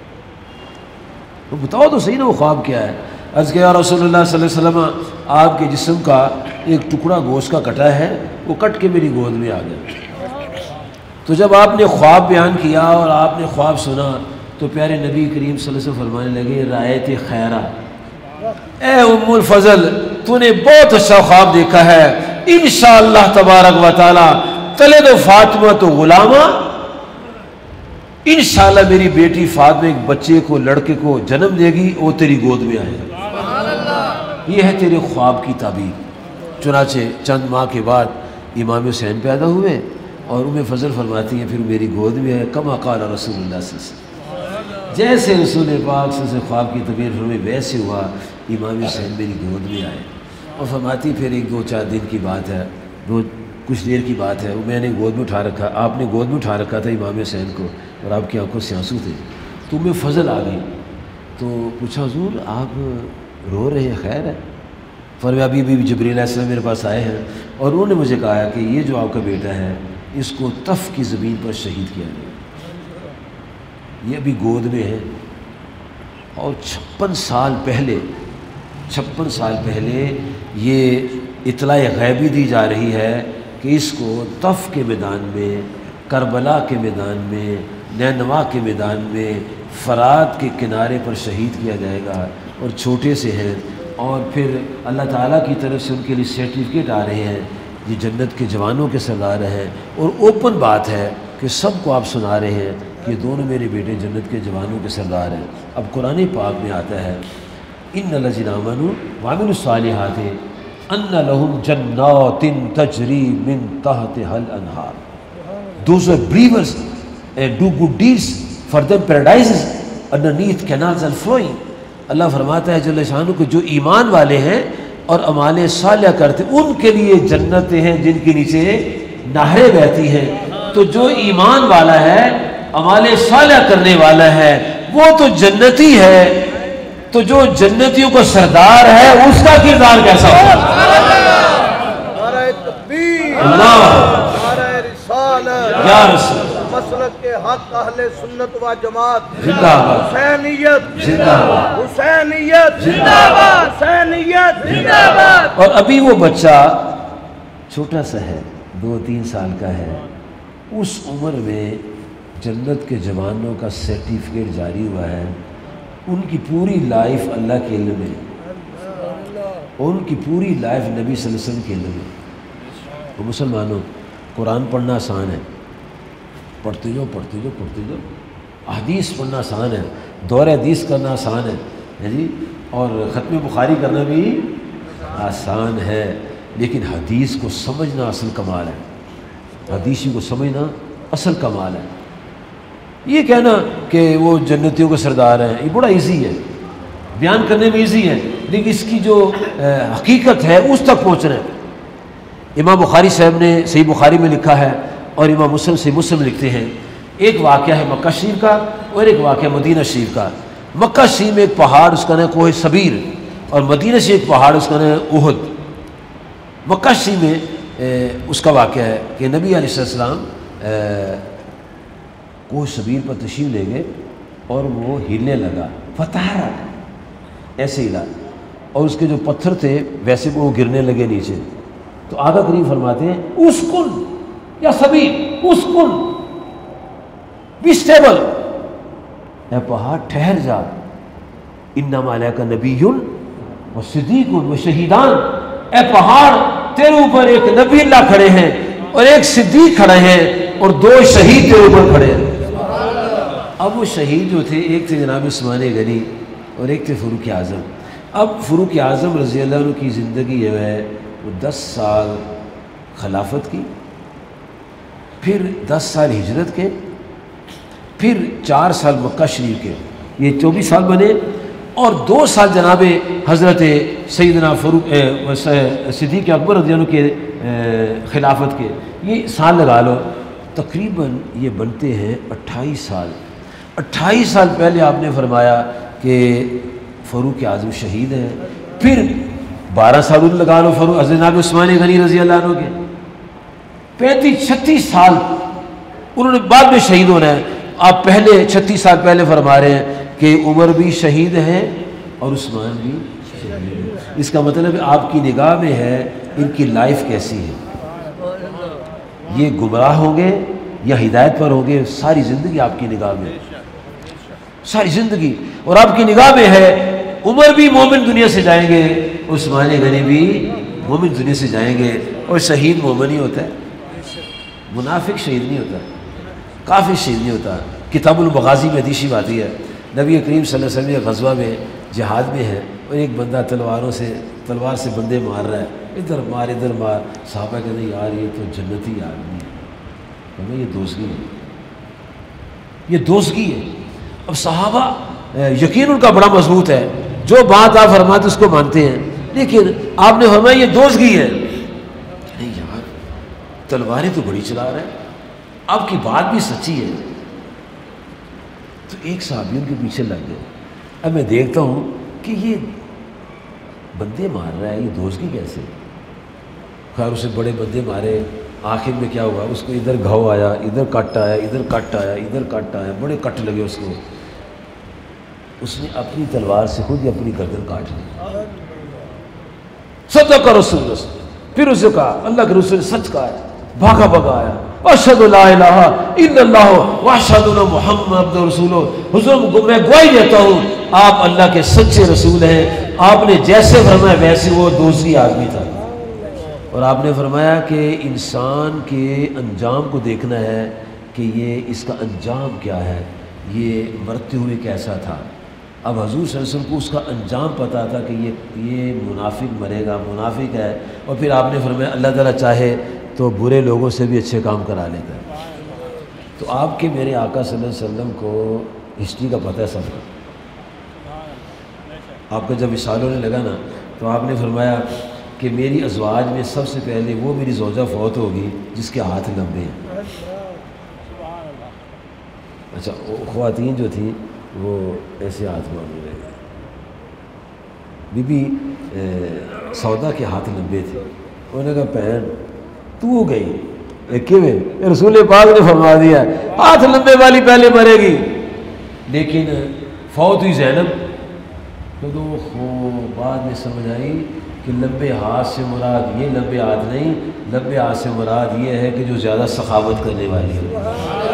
بتاؤ تو صحیح نا وہ خواب کیا ہے؟ عرض کہ یا رسول اللہ صلی اللہ علیہ وسلم آپ کے جسم کا ایک ٹکڑا گوشت کا کٹا ہے، وہ کٹ کے میری گود میں آ گیا. تو جب آپ نے خواب بیان کیا اور آپ نے خواب سنا تو پیارے نبی کریم صلی اللہ علیہ وسلم فرمانے لگے رایت خیرہ، اے ام الفضل تو نے بہت اچھا خواب دیکھا ہے، انشاءاللہ تبارک و تعالی تلد فاطمہ تو غلامہ، انشاءاللہ میری بیٹی فاطمہ ایک بچے کو لڑکے کو جنم دے گی، وہ تیری گود میں آئے گا. یہ ہے تیرے خواب کی تعبیر. چنانچہ چند ماہ کے بعد امام حسین پیدا ہوئے اور ام فضل فرماتی ہیں پھر میری گود میں ہے کما قال رسول اللہ صلی اللہ علیہ وسلم، جیسے رسول پاک صلی اللہ علیہ وسلم خواب کی تعبیر فرمائی ویسے ہوا، امام حسین میری گود میں آئے. اور فرماتی پھر ایک دو چار دن کی بات ہے، کچھ دیر کی بات ہے، وہ میں نے گود میں اٹھا رکھا، آپ نے گود میں اٹھا رکھا تھا امام حسین کو اور آپ کی آنکھوں سے آنسو تھے. تو ام فضل آ گئی تو پوچھا حضور آپ رو رہے ہیں، خیر ہے؟ فرمایا ابھی بھی جبریل علیہ السلام میرے پاس آئے ہیں اور انہوں نے مجھے کہا کہ یہ جو آپ کا بیٹا ہے اس کو طف کی زمین پر شہید کیا گیا، یہ ابھی گود میں ہے. اور 56 سال پہلے یہ اطلاع غیبی دی جا رہی ہے کہ اس کو طف کے میدان میں، کربلا کے میدان میں، نینوا کے میدان میں، فرات کے کنارے پر شہید کیا جائے گا. اور چھوٹے سے ہیں اور پھر اللہ تعالیٰ کی طرف سے ان کے لیے سرٹیفکیٹ آ رہے ہیں، یہ جنت کے جوانوں کے سردار ہیں. اور اوپن بات ہے کہ سب کو آپ سنا رہے ہیں کہ دونوں میرے بیٹے جنت کے جوانوں کے سردار ہیں. اب قرآن پاک میں آتا ہے ان الذین آمنوا وعملوا الصالحات ان لہم جنات تجری من تحتها الانہار. Those who are believers and do good deeds, for them paradises underneath canals are flowing. اللہ فرماتا ہے جل شانہ کہ جو ایمان والے ہیں اور اعمال صالحہ کرتے ان کے لیے جنتیں ہیں جن کے نیچے نہریں بہتی ہیں. تو جو ایمان والا ہے اعمال صالحہ کرنے والا ہے وہ تو جنتی ہے. تو جو جنتیوں کا سردار ہے اس کا کردار کیسا ہوگا؟ نعرہ تکبیر، اللہ نعرہ رسالت، یا رسول مسلک کے حق اہل سنت و جماعت، زندہ باد، حسینیت زندہ باد، حسینیت زندہ باد، حسینیت زندہ باد. اور ابھی وہ بچہ چھوٹا سا ہے، 2-3 سال کا ہے. اس عمر میں جنت کے جوانوں کا سرٹیفکیٹ جاری ہوا ہے. ان کی پوری لائف اللہ کے علم میں، اور ان کی پوری لائف نبی صلی اللہ علیہ وسلم کے علم میں. اور مسلمانوں قرآن پڑھنا آسان ہے، پڑھتے جاؤ پڑھتے جاؤ پڑھتے جاؤ. حدیث پڑھنا آسان ہے، دور حدیث کرنا آسان ہے جی، اور ختم بخاری کرنا بھی آسان ہے. لیکن حدیث کو سمجھنا اصل کمال ہے، حدیثی کو سمجھنا اصل کمال ہے. یہ کہنا کہ وہ جنتیوں کے سردار ہیں یہ بڑا ایزی ہے، بیان کرنے میں ایزی ہے، لیکن اس کی جو حقیقت ہے اس تک پہنچنا ہے. امام بخاری صاحب نے صحیح بخاری میں لکھا ہے اور امام مسلم صحیح مسلم لکھتے ہیں. ایک واقعہ ہے مکہ شریف کا اور ایک واقعہ مدینہ شریف کا. مکہ شریف میں ایک پہاڑ اس کا نام کوہ صبیر، اور مدینہ شریف ایک پہاڑ اس کا نام احد. مکہ شریف میں اس کا واقعہ ہے کہ نبی علیہ السلام کوہ صبیر پر تشریف لے گئے اور وہ ہلنے لگا، فتح ایسے ہلا، اور اس کے جو پتھر تھے ویسے وہ گرنے لگے نیچے. تو آقا کریم فرماتے ہیں اسکن یا صبیر، اسکن بی اسٹیبل، اے پہاڑ ٹھہر جا، انما علیک نبی و صدیق و شہیدان. اے پہاڑ تیرے اوپر ایک نبی اللہ کھڑے ہیں اور ایک صدیق کھڑے ہیں اور 2 شہید تیرے اوپر کھڑے ہیں. اب وہ شہید جو تھے ایک تھے جناب عثمان غنی اور ایک تھے فاروق اعظم. اب فاروق اعظم رضی اللہ عنہ کی زندگی جو ہے وہ 10 سال خلافت کی، پھر 10 سال ہجرت کے، پھر 4 سال مکہ شریف کے، یہ 24 سال بنے، اور 2 سال جناب حضرت سیدنا فاروق صدیق اکبر رضی اللہ عنہ کے خلافت کے. یہ سال لگا لو، تقریباً یہ بنتے ہیں 28 سال. 28 سال پہلے آپ نے فرمایا کہ فاروق اعظم شہید ہیں، پھر 12 سال ان لگا لو فاروق حضرت عثمان غنی رضی اللہ عنہ کے، 35-36 سال انہوں نے بعد میں شہید ہونا ہے. آپ پہلے 36 سال پہلے فرما رہے ہیں کہ عمر بھی شہید ہیں اور عثمان بھی شہید ہیں. اس کا مطلب آپ کی نگاہ میں ہے ان کی لائف کیسی ہے، یہ گمراہ ہوں گے یا ہدایت پر ہوں گے. ساری زندگی آپ کی نگاہ میں، ساری زندگی، اور آپ کی نگاہ میں ہے عمر بھی مومن دنیا سے جائیں گے، عثمان غنی بھی مومن دنیا سے جائیں گے، اور شہید مومن ہی ہوتا ہے، منافق شہید نہیں ہوتا، کافر شہید نہیں ہوتا. کتاب المغازی میں حدیث آتی ہے نبی کریم صلی اللہ علیہ وسلم غزوہ میں جہاد میں ہے اور ایک بندہ تلوار سے بندے مار رہا ہے، ادھر مار ادھر مار. صحابہ کہتے ہیں یار یہ تو جنتی آدمی ہے، ہمیں یہ دوستگی ہے، یہ دوستگی ہے. اب صحابہ یقین ان کا بڑا مضبوط ہے، جو بات آپ فرماتے اس کو مانتے ہیں، لیکن آپ نے فرمایا یہ دوستگی ہے. نہیں یار تلواریں تو بڑی چلا رہا ہے، آپ کی بات بھی سچی ہے. تو ایک صحابی ان کے پیچھے لگ گئے. اب میں دیکھتا ہوں کہ یہ بندے مار رہا ہے، یہ دوستگی کیسے؟ خیر اسے بڑے بندے مارے، آخر میں کیا ہوا، اس کو ادھر گھاؤ آیا، ادھر کٹ آیا، ادھر کٹ آیا، ادھر کٹ آیا، بڑے کٹ لگے اس کو. اس نے اپنی تلوار سے خود ہی اپنی گردن کاٹ لی. صدق رسول اللہ. پھر اسے کہا اللہ کے رسول نے سچ کہا ہے، بھاگا بھاگا آیا، اشہد لا الہ الا اللہ واشہد ان محمد عبدہ رسولہ. حضور میں گواہی دیتا ہوں آپ اللہ کے سچے رسول ہیں. آپ نے جیسے فرمایا ویسے وہ دوسری آدمی تھا. اور آپ نے فرمایا کہ انسان کے انجام کو دیکھنا ہے کہ یہ اس کا انجام کیا ہے، یہ مرتے ہوئے کیسا تھا. اب حضور صلی اللہ علیہ وسلم کو اس کا انجام پتہ تھا کہ یہ منافق مرے گا، منافق ہے، اور پھر آپ نے فرمایا اللہ تعالیٰ چاہے تو برے لوگوں سے بھی اچھے کام کرا لیتا ہے۔ تو آپ کے میرے آقا صلی اللہ علیہ وسلم کو ہسٹری کا پتہ ہے سب کا۔ آپ کا جب وصال ہونے لگا نا تو آپ نے فرمایا کہ میری ازواج میں سب سے پہلے وہ میری زوجہ فوت ہوگی جس کے ہاتھ لمبے ہیں۔ اچھا خواتین جو تھیں وہ ایسے ہاتھ مانگنے لگے۔ بی بی سودا کے ہاتھ لمبے تھے، انہوں نے کہا بہن تو گئی کیویں؟ رسول پاک نے فرما دیا ہاتھ لمبے والی پہلے مرے گی، لیکن فوت ہوئی زینب تو بعد میں سمجھ آئی کہ لمبے ہاتھ سے مراد یہ لمبے ہاتھ نہیں، لمبے ہاتھ سے مراد یہ ہے کہ جو زیادہ سخاوت کرنے والی ہے۔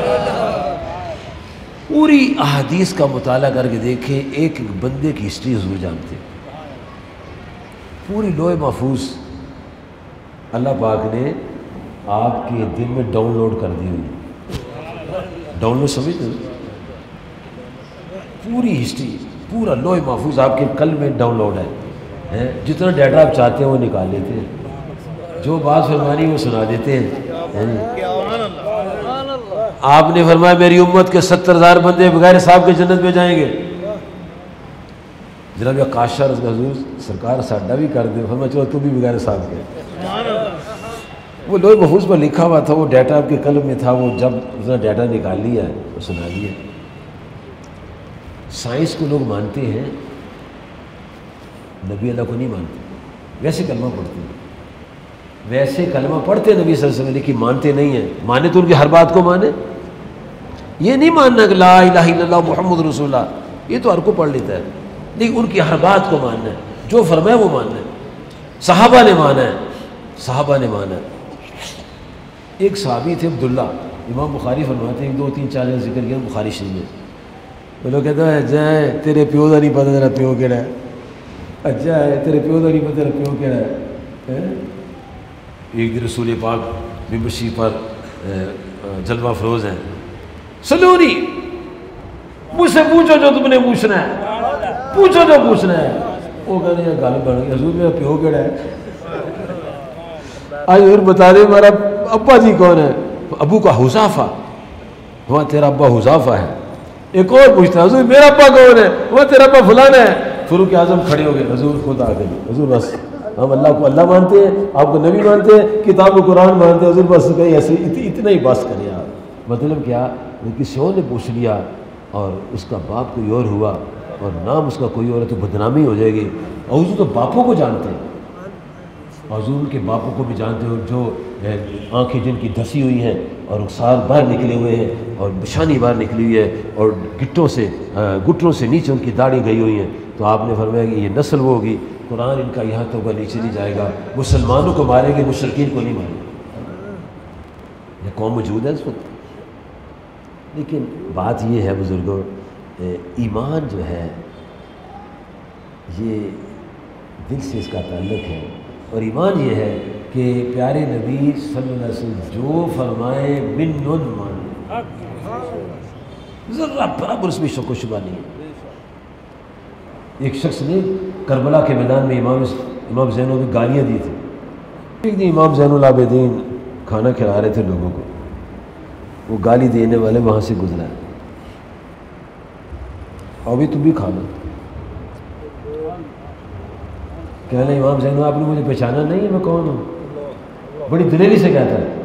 پوری احادیث کا مطالعہ کر کے دیکھیں، ایک بندے کی ہسٹری حضور جانتے، پوری لوح محفوظ اللہ پاک نے آپ کے دل میں ڈاؤن لوڈ کر دی ہوئی۔ ڈاؤن لوڈ سمجھتے ہیں؟ پوری ہسٹری، پورا لوح محفوظ آپ کے قلب میں ڈاؤن لوڈ ہے، جتنا ڈیٹا آپ چاہتے ہیں وہ نکال لیتے ہیں، جو بات فرمانی وہ سنا دیتے ہیں۔ آپ نے فرمایا میری امت کے 70,000 بندے بغیر حساب کے جنت میں جائیں گے۔ جناب کاشہ حضور سرکار ساڈا بھی کر دے، فرمایا چلو تو بھی بغیر حساب کے۔ وہ لوح محفوظ پر لکھا ہوا تھا، وہ ڈیٹا آپ کے قلب میں تھا، وہ جب اس نے ڈیٹا نکال لیا ہے وہ سنا دیا۔ سائنس کو لوگ مانتے ہیں، نبی اللہ کو نہیں مانتے، ویسے کلمہ پڑھتے ہیں، ویسے کلمہ پڑھتے نبی صلی اللہ علیہ وسلم، لیکن مانتے نہیں ہیں۔ مانے تو ان کی ہر بات کو مانے، یہ نہیں ماننا کہ لا الہ الا اللہ محمد رسول اللہ، یہ تو ہر کو پڑھ لیتا ہے، لیکن ان کی ہر بات کو ماننا ہے، جو فرمایا وہ ماننا ہے۔ صحابہ نے مانا ہے، صحابہ نے مانا ہے۔ ایک صحابی تھے عبداللہ، امام بخاری فرماتے ہیں، 2 3 4 ذکر کیا بخاری شریف میں۔ وہ لوگ کہتے ہیں جائے تیرے پیو کا نہیں پتہ تیرا پیو کہڑا ہے، اچھا ہے تیرے پیو کا نہیں پتہ تیرا پیو کہڑا ہے۔ ایک دن رسول پاک ممبر شریف پر جلوہ افروز ہیں، سلونی مجھ سے پوچھو جو تم نے پوچھنا ہے، پوچھو جو پوچھنا ہے۔ وہ کہتے ہیں گل بن گئی، حضور میرا پیو کہڑا ہے؟ آج حضور بتا دے ہمارا ابا جی کون ہے؟ ابو کا حذافہ، وہاں تیرا ابا حذافہ ہے۔ ایک اور پوچھتا ہے حضور میرا ابا کون ہے؟ وہاں تیرا ابا فلانا ہے۔ فاروق اعظم کھڑے ہو گئے، حضور خود آ گئے، حضور بس ہم اللہ کو اللہ مانتے ہیں، آپ کو نبی مانتے ہیں، کتاب و قرآن مانتے ہیں، حضور بس کہیں ایسے اتنا ہی بس کریں آپ۔ مطلب کیا؟ کسی اور نے پوچھ لیا اور اس کا باپ کوئی اور ہوا اور نام اس کا کوئی اور ہے تو بدنامی ہو جائے گی۔ اور حضور تو باپوں کو جانتے ہیں، حضور کے باپوں کو بھی جانتے ہو، جو آنکھیں جن کی دھسی ہوئی ہیں اور رخسار باہر نکلے ہوئے ہیں اور بشانی باہر نکلی ہوئی ہے اور گھٹنوں سے نیچے ان کی داڑھی گئی ہوئی ہیں، تو آپ نے فرمایا کہ یہ نسل وہ ہوگی، قرآن ان کا یہاں تو ہوگا نیچے نہیں جائے گا، مسلمانوں کو ماریں گے مشرکین کو نہیں ماریں گے۔ یہ قوم موجود ہے اس وقت۔ لیکن بات یہ ہے بزرگوں، ایمان جو ہے یہ دل سے اس کا تعلق ہے، اور ایمان یہ ہے کہ پیارے نبی صلی اللہ علیہ وسلم جو فرمائے من نن مان، ذرا برابر اس میں شک و شبہ نہیں ہے۔ ایک شخص نے کربلا کے میدان میں امام زین کو گالیاں دی تھی۔ ایک دن امام زین العابدین کھانا کھلا رہے تھے لوگوں کو، وہ گالی دینے والے وہاں سے گزرا ہے، ابھی تم بھی کھانا۔ کہنے امام زین آپ نے مجھے پہچانا نہیں ہے میں کون ہوں؟ بڑی دلیری سے کہتا ہے،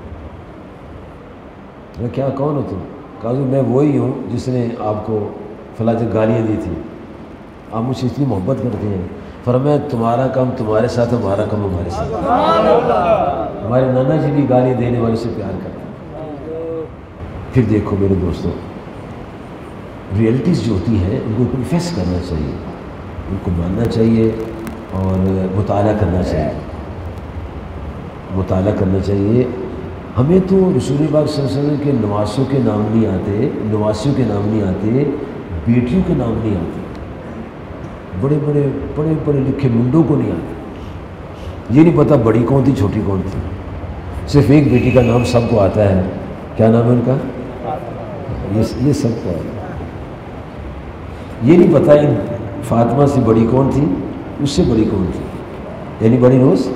میں کیا کون ہو تم؟ کہا میں وہی ہوں جس نے آپ کو فلاں گالیاں دی تھی، آپ مجھ سے اتنی محبت کرتے ہیں۔ فرمایا تمہارا کام تمہارے ساتھ، ہمارا کام ہمارے ساتھ۔ ہمارے نانا جی بھی گالی دینے والے سے پیار کرتے ہیں۔ پھر دیکھو میرے دوستوں، ریئلٹیز جو ہوتی ہیں ان کو کنفیس کرنا چاہیے، ان کو ماننا چاہیے اور مطالعہ کرنا چاہیے، مطالعہ کرنا چاہیے۔ ہمیں تو رسول پاک صلی اللہ علیہ وسلم کے نواسوں کے نام نہیں آتے، نواسیوں کے نام نہیں آتے، بیٹیوں کے نام نہیں آتے، بڑے بڑے لکھے منڈوں کو نہیں آتے، یہ نہیں پتہ بڑی کون تھی چھوٹی کون تھی۔ صرف ایک بیٹی کا نام سب کو آتا ہے، کیا نام ہے ان کا؟ یہ سب کو آتا ہے۔ یہ نہیں پتہ ان فاطمہ سے بڑی کون تھی، اس سے بڑی کون تھی. یعنی بڑی روز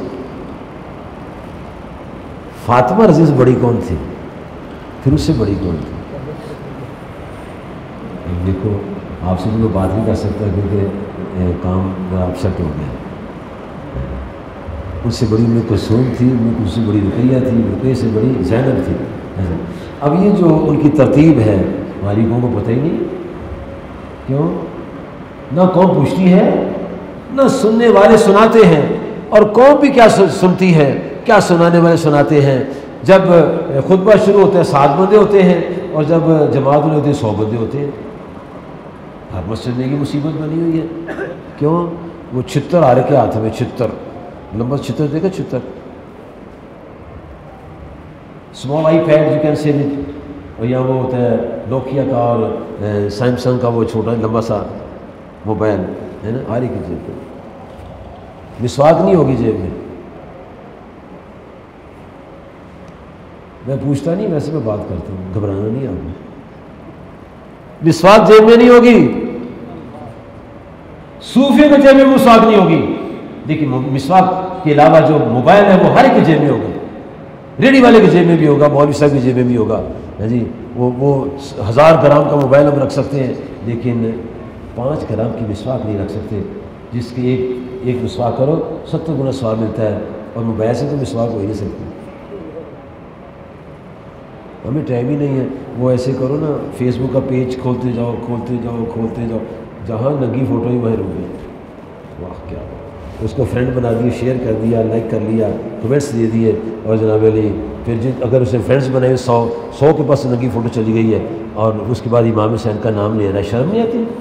فاطمہ رضی سے بڑی کون تھی، پھر اس سے بڑی کون تھی. دیکھو آپ سے تو میں بات نہیں کر سکتا کیونکہ کام اپسٹ ہو گیا. ان سے بڑی ام کلثوم تھی، ان سے بڑی رقیہ تھی، رقیہ سے بڑی زینب تھی. اب یہ جو ان کی ترتیب ہے ہماری قوم کو پتہ ہی نہیں. کیوں؟ نہ قوم پوچھتی ہے، نہ سننے والے سناتے ہیں. اور قوم بھی کیا سنتی ہے، کیا سنانے والے سناتے ہیں. جب خطبہ شروع ہوتا ہے 7 بندے ہوتے ہیں، اور جب جماعت میں ہوتے ہیں 100 بندے ہوتے ہیں. ہر مسجد میں کی مصیبت بنی ہوئی ہے. کیوں؟ وہ چھتر آ رکھے ہاتھ میں، چھتر لمبا چھتر دیکھا، چھتر small iPad you can see it. اور یہاں وہ ہوتا ہے نوکیا کا اور سیمسنگ کا وہ چھوٹا لمبا سا موبائل ہے نا، آ رہی کی جیب میں. مسواک نہیں ہوگی جیب میں. میں پوچھتا نہیں، ویسے میں بات کرتا ہوں، گھبرانا نہیں آپ کو. مسواک جیب میں نہیں ہوگی، صوفی کے جیب میں مسواک نہیں ہوگی. دیکھیے مسواک کے علاوہ جو موبائل ہے وہ ہر ایک کی جیب میں ہوگا. ریڈی والے کی جیب میں بھی ہوگا، مولوی صاحب کی جیب میں بھی ہوگا. جی وہ 1000 گرام کا موبائل ہم رکھ سکتے ہیں، لیکن 5 گرام کی مسواک نہیں رکھ سکتے، جس کی ایک مسواک کرو 70 گنا ثواب ملتا ہے. اور موبائل سے تو مسواک ہو ہی نہیں سکتی. ہمیں ٹائم ہی نہیں ہے. وہ ایسے کرو نا، فیس بک کا پیج کھولتے جاؤ کھولتے جاؤ کھولتے جاؤ، جہاں ننگی فوٹو ہی وہیں رک گئی. واہ کیا اس کو فرینڈ بنا دیا، شیئر کر دیا، لائک کر لیا، کمنٹس دے دیے. اور جناب علی پھر اگر اسے فرینڈس بنائے 100 کے پاس ننگی فوٹو چلی گئی ہے، اور اس کے بعد امام حسین کا نام لے رہا ہے. شرم نہیں آتی؟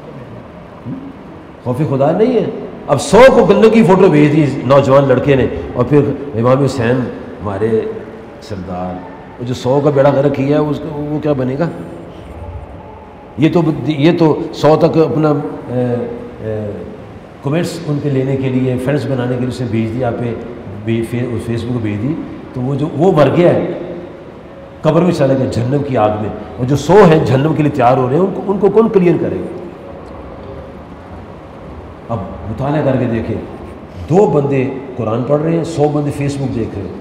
خوف خدا نہیں ہے؟ اب 100 کو ننگی فوٹو بھیج دی نوجوان لڑکے نے، اور پھر امام حسین ہمارے سردار، وہ جو 100 کا بیڑا غرق کیا ہے اس کو وہ کیا بنے گا؟ یہ تو 100 تک اپنا کمنٹس ان کے لینے کے لیے، فرینڈس بنانے کے لیے اسے بھیج دیا پہ فیس بک بھیج دی، تو وہ مر گیا ہے، قبر میں چلا گیا جہنم کی آگ میں. اور جو 100 ہیں جہنم کے لیے تیار ہو رہے ہیں، ان کو کون کلیئر کرے گا؟ اب مطالعہ کر کے دیکھیں، 2 بندے قرآن پڑھ رہے ہیں، 100 بندے فیس بک دیکھ رہے ہیں.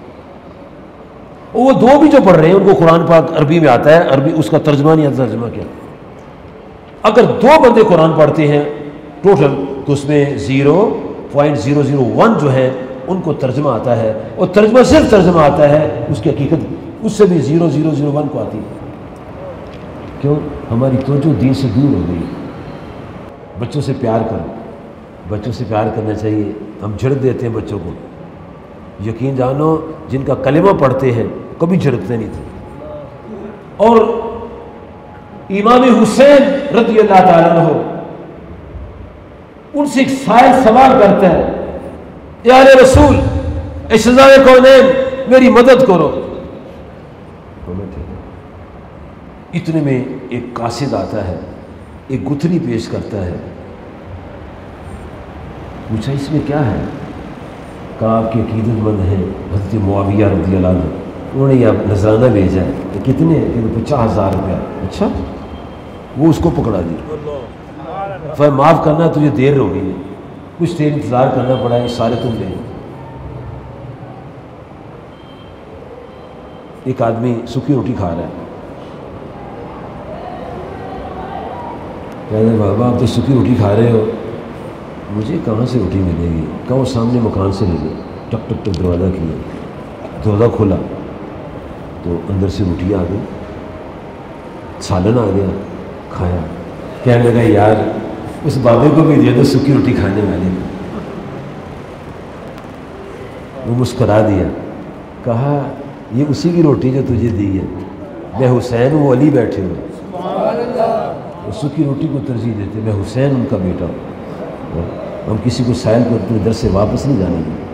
وہ 2 بھی جو پڑھ رہے ہیں ان کو قرآن پاک عربی میں آتا ہے، عربی اس کا ترجمہ نہیں آتا. ترجمہ کیا؟ اگر 2 بندے قرآن پڑھتے ہیں ٹوٹل، تو اس میں 0.001 جو ہے ان کو ترجمہ آتا ہے، اور ترجمہ صرف ترجمہ آتا ہے، اس کی حقیقت اس سے بھی 0.001 کو آتی ہے. کیوں؟ ہماری توجہ دین سے دور ہو گئی. بچوں سے پیار کرو، بچوں سے پیار کرنا چاہیے. ہم جھڑک دیتے ہیں بچوں کو. یقین جانو جن کا کلمہ پڑھتے ہیں کبھی جھڑکتے نہیں تھے. اور امام حسین رضی اللہ تعالیٰ عنہ، ان سے ایک سائل سوال کرتا ہے، یا رسول اے شہزادے کونین میری مدد کرو. اتنے میں ایک قاصد آتا ہے، ایک گتھری پیش کرتا ہے. پوچھا اس میں کیا ہے؟ کہا آپ کے عقیدت مند ہیں حضرت معاویہ رضی اللہ عنہ، انہوں نے یہ نذرانہ بھیجا ہے. کہ کتنے؟ 50,000 روپیہ. اچھا. وہ اس کو پکڑا دی. پھر معاف کرنا، تجھے دیر ہو گئی ہے، کچھ دیر انتظار کرنا پڑا ہے، سارے تم لے. ایک آدمی سوکھی روٹی کھا رہا ہے. کہتے ہیں بابا آپ تو سوکھی روٹی کھا رہے ہو، مجھے کہاں سے روٹی ملے گی؟ کہا وہ سامنے مکان سے لے گئے. ٹک ٹک ٹک دروازہ کیا، دروازہ کھولا تو اندر سے روٹی آ گئی، سالن آ گیا، کھایا. کہنے لگا یار اس بابے کو بھی دے دو سوکھی روٹی کھانے والے. وہ مسکرا دیا. کہا یہ اسی کی روٹی جو تجھے دی ہے، میں حسین وہ علی بیٹھے ہوئے، وہ سوکھی روٹی کو ترجیح دیتے، میں حسین ان کا بیٹا ہوں. ہم کسی کو سائل کو اپنے در سے واپس نہیں جانے گے.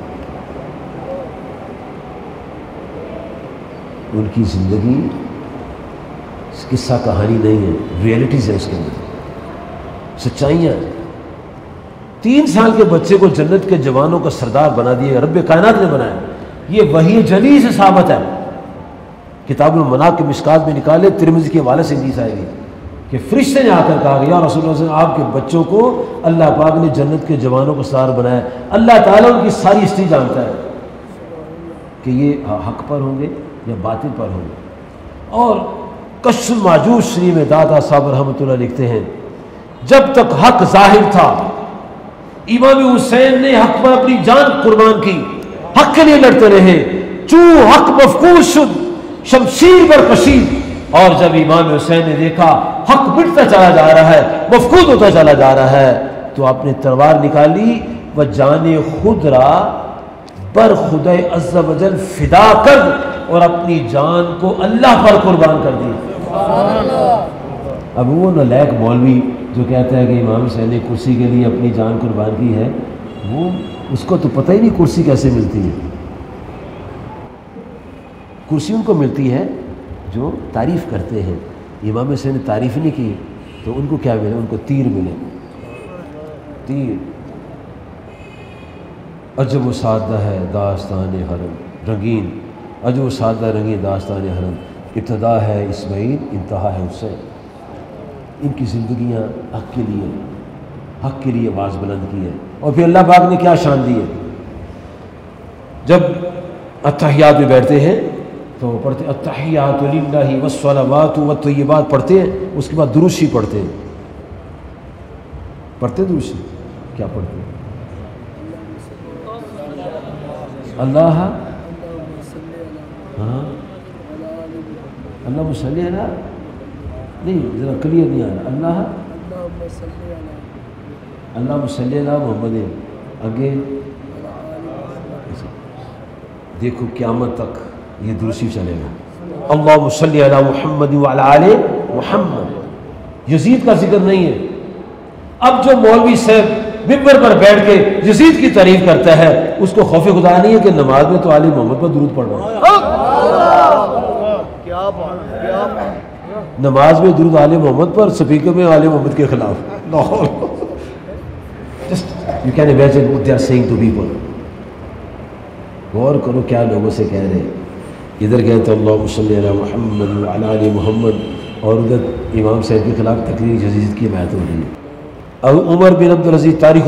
ان کی زندگی قصہ کہانی نہیں ہے، ریئلٹیز ہے اس کے اندر، سچائیاں. 3 سال کے بچے کو جنت کے جوانوں کا سردار بنا دیا، رب کائنات نے بنایا. یہ وحی جلی سے ثابت ہے. کتاب المناق کے مشکات میں نکالے، ترمذی کے حوالے سے حدیث آئے گی کہ فرشتے نے آ کر کہا کہ یا رسول اللہ صلی اللہ علیہ وسلم آپ کے بچوں کو اللہ پاک نے جنت کے جوانوں کو سردار بنایا. اللہ تعالیٰ ان کی ساری ہسٹری جانتا ہے کہ یہ حق پر ہوں گے یا باطل پر ہوں گے. اور کشف الماجوج شریف میں دادا صاحب رحمۃ اللہ لکھتے ہیں جب تک حق ظاہر تھا امام حسین نے حق پر اپنی جان قربان کی, حق کے لیے لڑتے رہے. چوں حق مفقود شد شمشیر پر کشید, اور جب امام حسین نے دیکھا حق مٹتا چلا جا رہا ہے, مفقود ہوتا چلا جا رہا ہے, تو آپ نے تلوار نکالی و جان خود را بر خدا عز و جل فدا کر, اور اپنی جان کو اللہ پر قربان کر دی. اب وہ نالائق مولوی جو کہتا ہے کہ امام حسین نے کرسی کے لیے اپنی جان قربان کی ہے, وہ اس کو تو پتہ ہی نہیں کرسی کیسے ملتی ہے. کرسی ان کو ملتی ہے جو تعریف کرتے ہیں. امام حسین نے تعریف نہیں کی تو ان کو کیا ملے؟ ان کو تیر ملے, تیر. عجب و سادہ ہے داستان حرم رنگین, عجب و سادہ رنگین داستان حرم, ابتدا ہے اسماعیل انتہا ہے حسین. ان کی زندگیاں حق کے لیے آواز بلند کی ہے. اور پھر اللہ پاک نے کیا شان دی ہے. جب اتحیات میں بیٹھتے ہیں تو پڑھتے التحیات للہ والصلوات والطیبات پڑھتے ہیں, اس کے بعد درود شریف پڑھتے ہیں. پڑھتے درود شریف کیا پڑھتے ہیں؟ اللہ ہاں اللہ صلی علی نہیں, ذرا کلیئر نہیں آ رہا. اللہ صلی علی محمد. آگے دیکھو قیامت تک یہ درود شریف چلے گا. اللہم صلی علی محمد وعلی آل محمد. یزید کا ذکر نہیں ہے. اب جو مولوی صاحب ممبر پر بیٹھ کے یزید کی تعریف کرتا ہے, اس کو خوف خدا نہیں ہے کہ نماز میں تو آل محمد پر درود پڑھ رہا ہے. نماز میں درود آل محمد پر, سپیکر میں آل محمد کے خلاف. You can imagine what they are saying to people. غور کرو کیا لوگوں سے کہہ رہے ہیں. ادھر کہتے ہیں اللہم صلی علی محمد وعلی آل محمد, اور ادھر امام صاحب کے خلاف تقریر یزید کی حمایت ہو رہی ہے. عمر بن عبدالعزیز تاریخ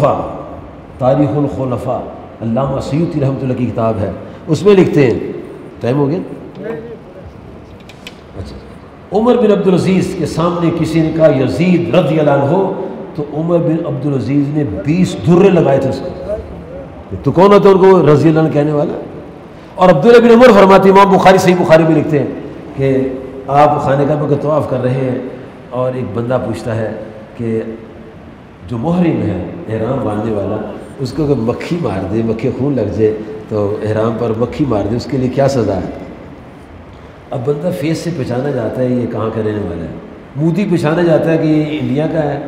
الخلفاء علامہ سیوطی رحمۃ اللہ کی کتاب ہے, اس میں لکھتے ہیں. ٹائم ہو گیا؟ اچھا. عمر بن عبدالعزیز کے سامنے کسی نے کہا یزید رضی اللہ عنہ, تو عمر بن عبدالعزیز نے 20 درے لگائے تھے اس کو. تو کون ہوتا ہے ان کو رضی اللہ عنہ کہنے والا؟ اور عبداللہ بن عمر فرماتے, امام بخاری صحیح بخاری میں لکھتے ہیں کہ آپ خانہ کعبہ کا طواف کر رہے ہیں, اور ایک بندہ پوچھتا ہے کہ جو محرم ہے احرام باندھنے والا, اس کو اگر مکھی مار دے, مکھی خون لگ جائے تو احرام پر مکھی مار دے, اس کے لیے کیا سزا ہے؟ اب بندہ فیس سے پہچانا جاتا ہے یہ کہاں کا رہنے والا ہے, مودی پہچانا جاتا ہے کہ یہ انڈیا کا ہے,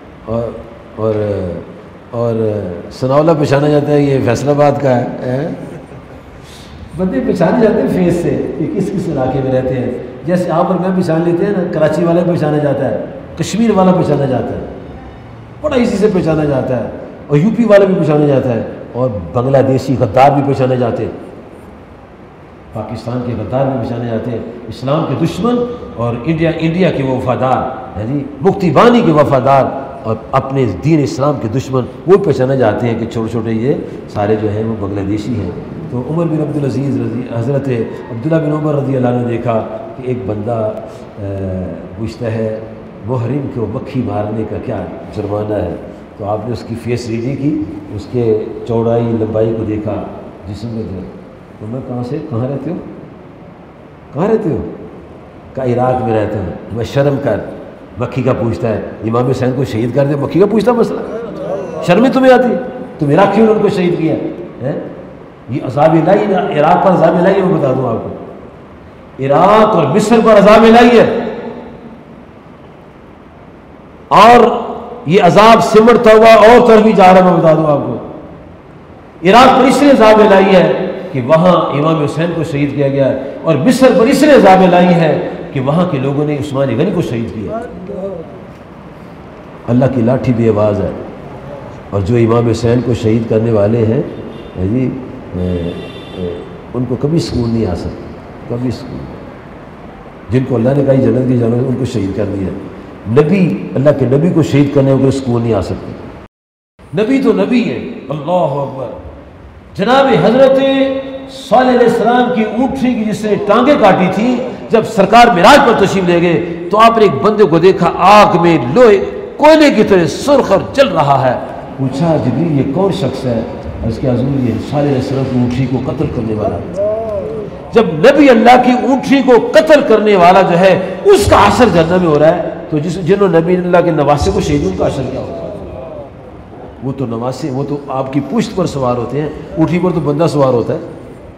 اور سناولا پہچانا جاتا ہے یہ فیصل آباد کا ہے. بندے پہچانے جاتے ہیں فیس سے کہ کس کس علاقے میں رہتے ہیں. جیسے آپ اور میں پہچان لیتے ہیں نا, کراچی والا پہچانا جاتا ہے, کشمیر والا پہچانا جاتا ہے, بڑا ایزی سے پہچانا جاتا ہے, اور یو پی والا بھی پہچانا جاتا ہے, اور بنگلہ دیشی غدار بھی پہچانے جاتے ہیں, پاکستان کے غدار بھی پہچانے جاتے ہیں, اسلام کے دشمن اور انڈیا کے وفادار, جی مکتی بانی کے وفادار, اور اپنے دین اسلام کے دشمن وہ پہچانے جاتے ہیں کہ چھوٹے چھوٹے یہ سارے جو ہیں وہ بنگلہ دیشی ہیں. تو عمر بن عبدالعزیز حضرت عبداللہ بن عمر رضی اللہ عنہ نے دیکھا کہ ایک بندہ پوچھتا ہے محرم کو مکھی مارنے کا کیا جرمانہ ہے. تو آپ نے اس کی فیس ریڈنگ کی, اس کے چوڑائی لمبائی کو دیکھا, جسم میں جو. تو میں کہاں رہتے ہو؟ کہا عراق میں رہتا ہوں. میں شرم کر, مکھی کا پوچھتا ہے, امام حسین کو شہید کر دے, مکھی کا پوچھتا مسئلہ, شرم تمہیں آتی؟ تم عراقیوں نے ان کو شہید کیا ہے. یہ عذاب الہی نا, عراق پر عذاب الہی ہے, میں بتا دوں آپ کو, عراق اور مصر پر عذاب الہی ہے, اور یہ عذاب سمٹتا ہوا اور طرف بھی جا رہا ہے. میں بتا دوں آپ کو, عراق پر اس لیے عذاب الہی ہے کہ وہاں امام حسین کو شہید کیا گیا ہے, اور مصر پر اس لیے عذاب الہی ہے کہ وہاں کے لوگوں نے عثمان غنی کو شہید کیا. اللہ کی لاٹھی بے آواز ہے, اور جو امام حسین کو شہید کرنے والے ہیں جی, ان کو کبھی سکون نہیں آ سکتا, کبھی سکون. جن کو اللہ نے کہا جنت کی جانب ان کو شہید کر دیا. نبی اللہ کے نبی کو شہید کرنے کے سکون نہیں آ سکتی. نبی تو نبی ہے. اللہ اکبر. جناب حضرت صالح علیہ السلام کی اونٹنی کی جس نے ٹانگیں کاٹی تھی، جب سرکار معراج پر تشریف لے گئے تو آپ نے ایک بندے کو دیکھا آگ میں لوہے کوئلے کی طرح سرخ اور جل رہا ہے. پوچھا جبریل یہ کون شخص ہے؟ اس کے حضور یہ صالح علیہ السلام کی اونٹنی کو قتل کرنے والا. جب نبی اللہ کی اونٹنی کو قتل کرنے والا جو ہے اس کا حشر جہنم میں ہو رہا ہے، تو جنہوں نبی اللہ کے نواسے کو شہید ان کا حشر کیا ہوگا؟ وہ تو نواسے، وہ تو آپ کی پشت پر سوار ہوتے ہیں، اونٹنی پر تو بندہ سوار ہوتا ہے.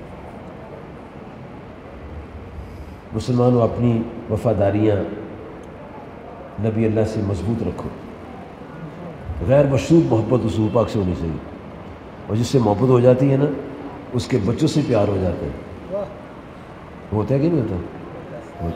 مسلمانوں اپنی وفاداریاں نبی اللہ سے مضبوط رکھو. غیر مشروط محبت رسول پاک سے ہونی چاہیے، اور جس سے محبت ہو جاتی ہے نا اس کے بچوں سے پیار ہو جاتا ہے. ہوتا ہے کہ نہیں ہوتا؟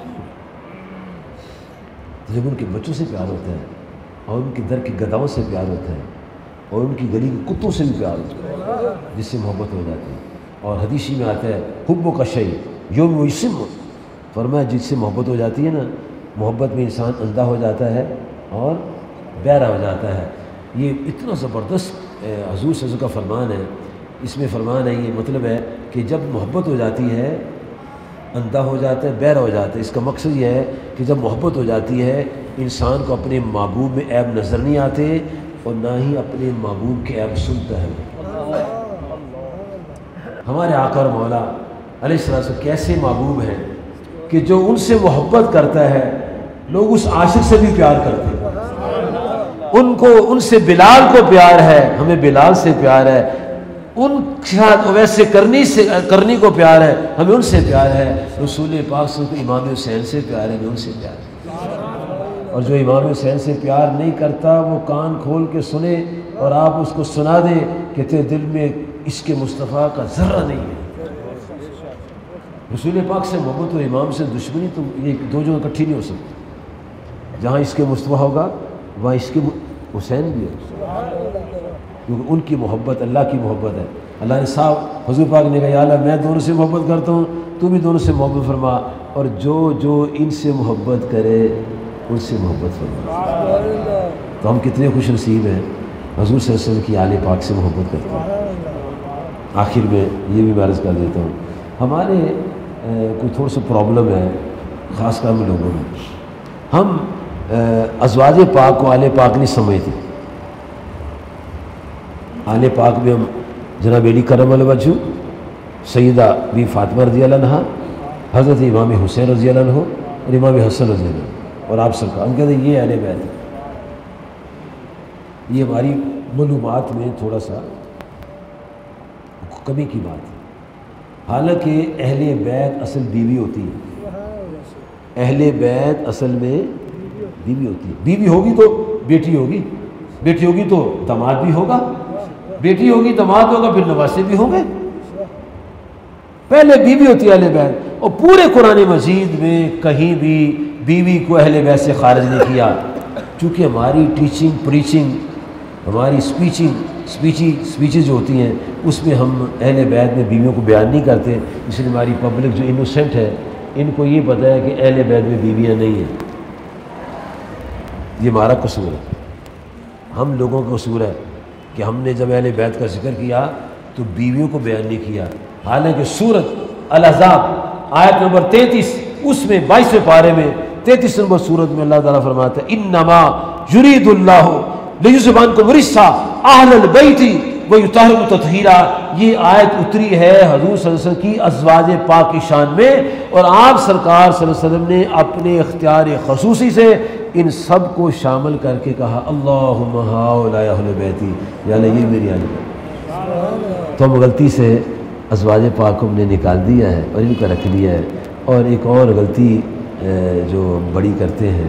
جب ان کے بچوں سے پیار ہوتا ہے اور ان کے در کی گداؤں سے پیار ہوتا ہے اور ان کی گلی کے کتوں سے بھی پیار ہوتا ہے، جس سے محبت ہو جاتی ہے. اور حدیثی میں آتا ہے حب کا شیء یوم یسم، فرمایا جس سے محبت ہو جاتی ہے نا، محبت میں انسان اندھا ہو جاتا ہے اور بہرا ہو جاتا ہے. یہ اتنا زبردست حضور صلی اللہ علیہ وسلم کا فرمان ہے. اس میں فرمان ہے، یہ مطلب ہے کہ جب محبت ہو جاتی ہے اندھا ہو جاتا ہے، بہرا ہو جاتا ہے. اس کا مقصد یہ ہے کہ جب محبت ہو جاتی ہے انسان کو اپنے محبوب میں عیب نظر نہیں آتے اور نہ ہی اپنے محبوب کے عیب سنتا ہے. ہمارے آقا اور مولا علیہ السلام کیسے محبوب ہیں کہ جو ان سے محبت کرتا ہے لوگ اس عاشق سے بھی پیار کرتے ہیں. ان سے بلال کو پیار ہے، ہمیں بلال سے پیار ہے. ان کے ساتھ ویسے کرنی کو پیار ہے، ہمیں ان سے پیار ہے. رسول پاک سے امام حسین سے پیار ہے، ہمیں ان سے پیار ہے. اور جو امام حسین سے پیار نہیں کرتا وہ کان کھول کے سنے اور آپ اس کو سنا دیں کہ تیرے دل میں عشق مصطفیٰ کا ذرہ نہیں ہے. رسول پاک سے محبت و امام سے دشمنی تو یہ دو جگہ اکٹھی نہیں ہو سکتی. جہاں عشق مصطفیٰ ہوگا وہاں عشق حسین بھی ہے، کیونکہ ان کی محبت اللہ کی محبت ہے. اللہ نے صاحب حضور پاک نے کہا یا اللہ میں دونوں سے محبت کرتا ہوں، تو بھی دونوں سے محبت فرما، اور جو ان سے محبت کرے ان سے محبت فرما. تو ہم کتنے خوش نصیب ہیں حضور صلی اللہ علیہ وسلم کی آل پاک سے محبت کرتے ہیں. آخر میں یہ بھی میں عرض کر دیتا ہوں، ہمارے کوئی تھوڑا سا پرابلم ہے خاص کر ہم لوگوں میں، ہم ازواج پاک کو آل پاک نہیں سمجھتے. آل پاک میں ہم جناب علی کرم اللہ وجہ، سیدہ بی فاطمہ رضی اللہ عنہ، حضرت امام حسین رضی اللہ عنہ اور امام حسن رضی اللہ عنہ اور آپ سرکار، ہم کہتے ہیں یہ اہل بیت ہے. یہ ہماری معلومات میں تھوڑا سا کمی کی بات ہے. حالانکہ اہل بیت اصل بیوی ہوتی ہے، اہل بیت اصل میں بیوی ہوتی ہے. بیوی ہوگی تو بیٹی ہوگی، بیٹی ہوگی تو داماد بھی ہوگا، بیٹی ہوگی داماد ہوگا، پھر نواسے بھی ہوں گے. پہلے بیوی ہوتی ہے اہل بیت. اور پورے قرآن مجید میں کہیں بھی بیوی کو اہل بیت سے خارج نہیں کیا، چونکہ ہماری ٹیچنگ پریچنگ، ہماری اسپیچز جو ہوتی ہیں اس میں ہم اہل بیت میں بیویوں کو بیان نہیں کرتے. اس لیے ہماری پبلک جو انوسینٹ ہے ان کو یہ پتہ ہے کہ اہل بیت میں بیویاں نہیں ہیں. یہ ہمارا قصور ہے، ہم لوگوں کا قصور ہے کہ ہم نے جب اہل بیت کا ذکر کیا تو بیویوں کو بیان نہیں کیا. حالانکہ سورۃ الاحزاب آیت نمبر 33 اس میں 22ویں پارے میں 33 نمبر سورت میں اللہ تعالیٰ فرماتا ہے انما یرید اللہ لیذہبعنکم الرجس اہل البیت ویطہرکم تطہیرا. یہ آیت اتری ہے حضور صلی اللہ علیہ وسلم کی ازواج پاک کی شان میں، اور آپ سرکار صلی اللہ علیہ وسلم نے اپنے اختیار خصوصی سے ان سب کو شامل کر کے کہا اللہم ہؤلاء اہل بیتی، یعنی یہ میری اہل بیت. تو ہم غلطی سے ازواج پاک کو ہم نے نکال دیا ہے اور ان کو رکھ لیا ہے. اور ایک اور غلطی جو بڑی کرتے ہیں،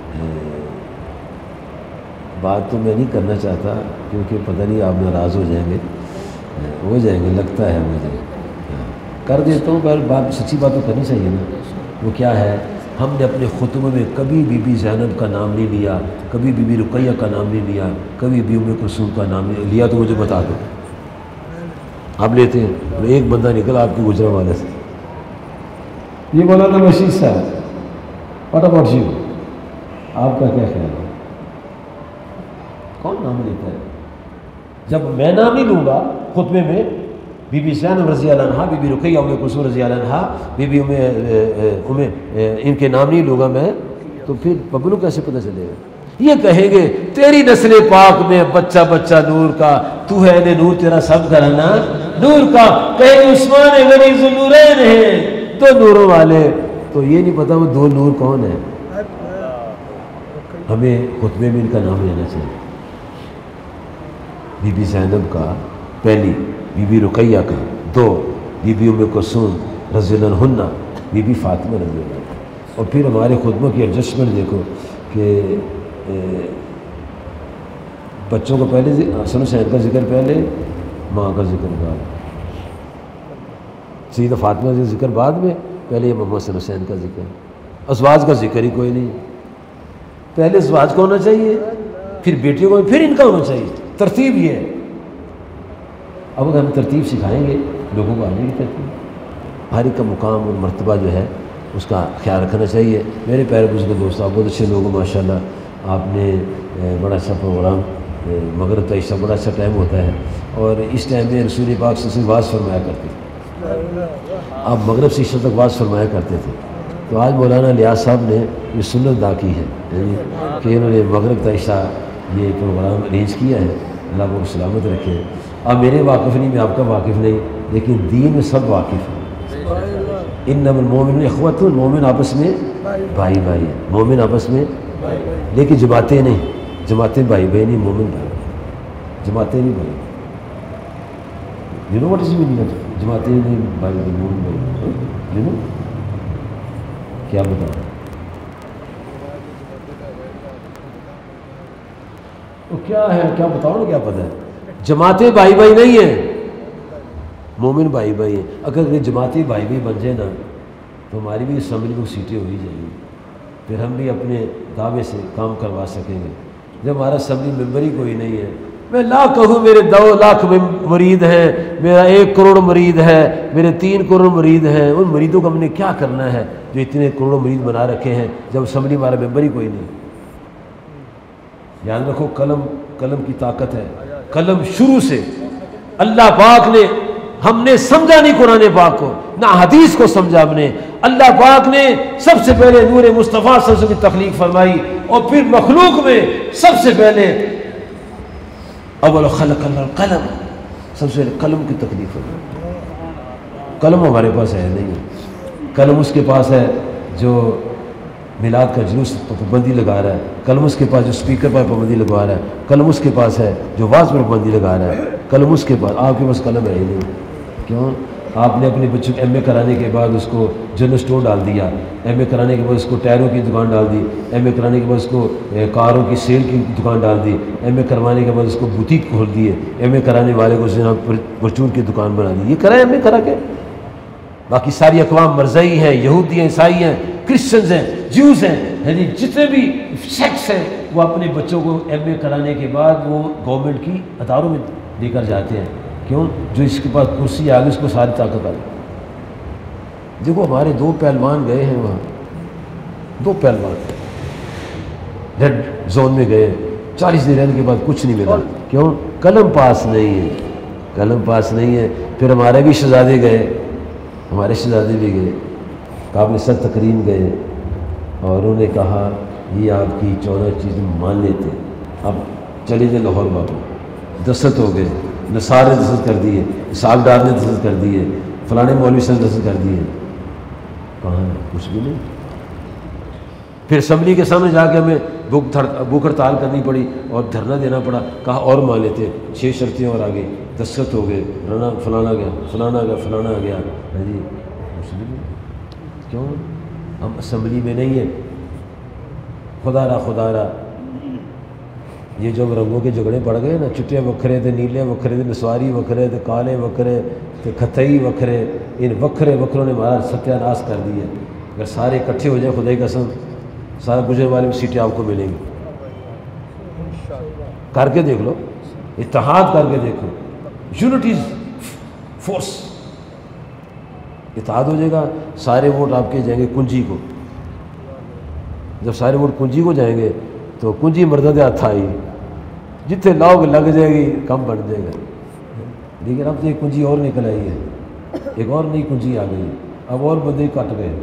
بات تو میں نہیں کرنا چاہتا کیونکہ پتہ نہیں آپ ناراض ہو جائیں گے لگتا ہے مجھے، کر دیتا ہوں، پر بات سچی بات تو کرنی چاہیے نا. وہ کیا ہے، ہم نے اپنے خطبے میں کبھی بی بی زینب کا نام نہیں لیا، کبھی بی بی رقیہ کا نام نہیں لیا، کبھی بی ام کلثوم کا نام نہیں لیا. تو مجھے بتا دو، آپ لیتے ہیں. ایک بندہ نکلا آپ کے گجرانوالے سے، یہ مولانا مشید صاحب، واٹ اباؤٹ یو؟ آپ کا کیا خیال ہے؟ کون نام لیتا ہے؟ جب میں نام نہیں لوں گا خطبے میں بی بی زینب رضی اللہ عنہ، بی بی رقیہ ام کلثوم رضی اللہ عنہ، بی بی ان کے نام نہیں لوں گا میں، تو پھر پبلو کیسے پتہ چلے گا؟ یہ کہیں گے تیری نسل پاک میں بچہ بچہ نور کا، تو ہے نے نور، تیرا سب گھرانا نور کا، کہیں عثمان غنی ذوالنورین ہیں، دو نوروں والے، تو یہ نہیں پتا وہ دو نور کون ہے۔ ہمیں خطبے میں ان کا نام لینا چاہیے، بی بی زینب کا پہلی، بی بی رقیہ کا دو، بی بی ام کلثوم رضی اللہ عنہ، بی بی فاطمہ رضی اللہ عنہ۔ اور پھر ہمارے خطبوں کی ایڈجسٹمنٹ دیکھو کہ بچوں کو پہلے حسن حسین کا ذکر پہلے، ماں کا ذکر بعد، سیدہ فاطمہ کا ذکر بعد میں، پہلے محمد حسن حسین کا ذکر، ازواج کا ذکر ہی کوئی نہیں، پہلے ازواج کو ہونا چاہیے، پھر بیٹیوں کو، پھر ان کا ہونا چاہیے، ترتیب یہ ہے۔ اب اگر ہم ترتیب سکھائیں گے لوگوں کو آنے کی ترتیب، ہر ایک کا مقام اور مرتبہ جو ہے اس کا خیال رکھنا چاہیے۔ میرے پیارے بزرگ دوست، آپ بہت اچھے لوگ ہیں ماشاءاللہ، آپ نے بڑا اچھا پروگرام، مغرب کا عشاء بڑا اچھا ٹائم ہوتا ہے، اور اس ٹائم میں رسول پاک صلی اللہ علیہ وسلم واز فرمایا کرتے تھے، آپ مغرب سے عشاء تک واز فرمایا کرتے تھے۔ تو آج مولانا الیاس صاحب نے یہ سنت ادا کی ہے کہ انہوں نے مغرب کا عشاء یہ پروگرام ارینج کیا ہے، اللہ کو سلامت رکھے۔ اب میرے واقف نہیں، میں آپ کا واقف نہیں، لیکن دین میں سب واقف ہیں۔ انما المؤمنون اخوۃ، مومن آپس میں بھائی بھائی ہیں، مومن آپس میں، لیکن جماعتیں نہیں، جماعتیں بھائی بھائی نہیں، مومن بھائی، جماعتیں نہیں بھائی۔ You know what is meaning of جماعتیں نہیں بھائی بھائی، مومن بھائی، یو نو کیا بتاؤ؟ تو کیا ہے، کیا بتاؤ نا، کیا پتہ ہے؟ جماعتیں بھائی بھائی نہیں ہیں، مومن بھائی بھائی ہیں۔ اگر یہ جماعتیں بھائی بھائی بن جائے نا تو ہماری بھی اسمبلی کو سیٹیں ہو ہی جائیں گی، پھر ہم بھی اپنے دعوے سے کام کروا سکیں گے۔ جب ہمارا اسمبلی ممبر ہی کوئی نہیں ہے، میں لاکھ کہوں میرے 2 لاکھ مرید ہیں، میرا 1 کروڑ مرید ہے، میرے 3 کروڑ مرید ہیں، ان مریدوں کو ہم نے کیا کرنا ہے جو اتنے کروڑوں مرید بنا رکھے ہیں جب اسمبلی ہمارا ممبر ہی کوئی نہیں؟ یاد رکھو، قلم کی طاقت ہے۔ قلم شروع سے اللہ پاک نے، ہم نے سمجھا نہیں قرآن پاک کو، نہ حدیث کو سمجھا ہم نے۔ اللہ پاک نے سب سے پہلے نور مصطفیٰ صلی اللہ علیہ وسلم کی تخلیق فرمائی، اور پھر مخلوق میں سب سے پہلے اول خلق القلم، سب سے پہلے قلم کی تخلیق فرمائی۔ قلم ہمارے پاس ہے نہیں، قلم اس کے پاس ہے جو میلاد کا جلوس پر پابندی لگا رہا ہے، قلم اس کے پاس جو سپیکر پر پابندی لگوا رہا ہے، قلم اس کے پاس ہے جو واز پر پابندی لگا رہا ہے، قلم اس کے پاس۔ آپ کے پاس قلم ہے ہی نہیں، کیوں؟ آپ نے اپنے بچوں کو ایم اے کرانے کے بعد اس کو جنرل اسٹور ڈال دیا، ایم اے کرانے کے بعد اس کو ٹائروں کی دکان ڈال دی، ایم اے کرانے کے بعد اس کو کاروں کی سیل کی دکان ڈال دی، ایم اے کروانے کے بعد اس کو بوتیک کھول دیے، ایم اے کرانے والے کو جناب پرچون کی دکان بنا دی۔ یہ کرا ہے ایم اے کرا کے؟ باقی ساری اقوام مرزائی ہیں، یہودی ہیں، عیسائی ہیں، کرسچنز ہیں، جیوز ہیں، یعنی جتنے بھی سیکس ہیں، وہ اپنے بچوں کو ایم اے کرانے کے بعد وہ گورنمنٹ کی اداروں میں لے کر جاتے ہیں۔ کیوں؟ جو اس کے پاس کرسی آ گئی اس کو ساری طاقت آ گئی۔ دیکھو ہمارے 2 پہلوان گئے ہیں وہاں، 2 پہلوان ریڈ زون میں گئے، 40 دن رہنے کے بعد کچھ نہیں ملا۔ کیوں؟ قلم پاس نہیں ہے، قلم پاس نہیں ہے۔ پھر ہمارے بھی شہزادے گئے، ہمارے شہزادے بھی گئے، قابل سر تقریم گئے، اور انہوں نے کہا یہ آپ کی 14 چیزیں مان لیتے، اب چلے جائیں لاہور واپس۔ دستخط ہو گئے، نثار نے دستخط کر دیے، اسحاق ڈار نے دستخط کر دیے، فلانے مولوی سے دستخط کر دیے، کہاں کچھ بھی نہیں۔ پھر اسمبلی کے سامنے جا کے ہمیں بھوک ہڑتال کرنی پڑی اور دھرنا دینا پڑا، کہا اور مان لیتے، 6 شرطیں اور آگے، دستخط ہو گئے، فلانا گیا، فلانا گیا، فلانا آ گیا۔ جی کچھ بھی نہیں۔ کیوں؟ ہم اسمبلی میں نہیں ہیں۔ خدا را یہ جو رنگوں کے جھگڑے پڑ گئے نا، چٹے وکھرے تھے، نیلے وکھرے تھے، نسواری وکھرے تھے، کالے وکھرے تھے، کھتئی وکھرے، ان وکھروں نے ہمارا ستیہ ناش کر دیا۔ اگر سارے اکٹھے ہو جائیں، خدا کی قسم سارا گجرے والے میں سیٹیں آپ کو ملیں گی۔ کر کے دیکھ لو، اتحاد کر کے دیکھو، یونٹی فورس، اتحاد ہو جائے گا، سارے ووٹ آپ کے جائیں گے کنجی کو۔ جب سارے ووٹ کنجی کو جائیں گے تو کنجی مردوں کے ہاتھ آئی، جتنے لاؤ لگ جائے گی کم بن جائے گا۔ لیکن اب تو ایک کنجی اور نکل آئی ہے، ایک اور نئی کنجی آ گئی، اب اور بندے کٹ گئے،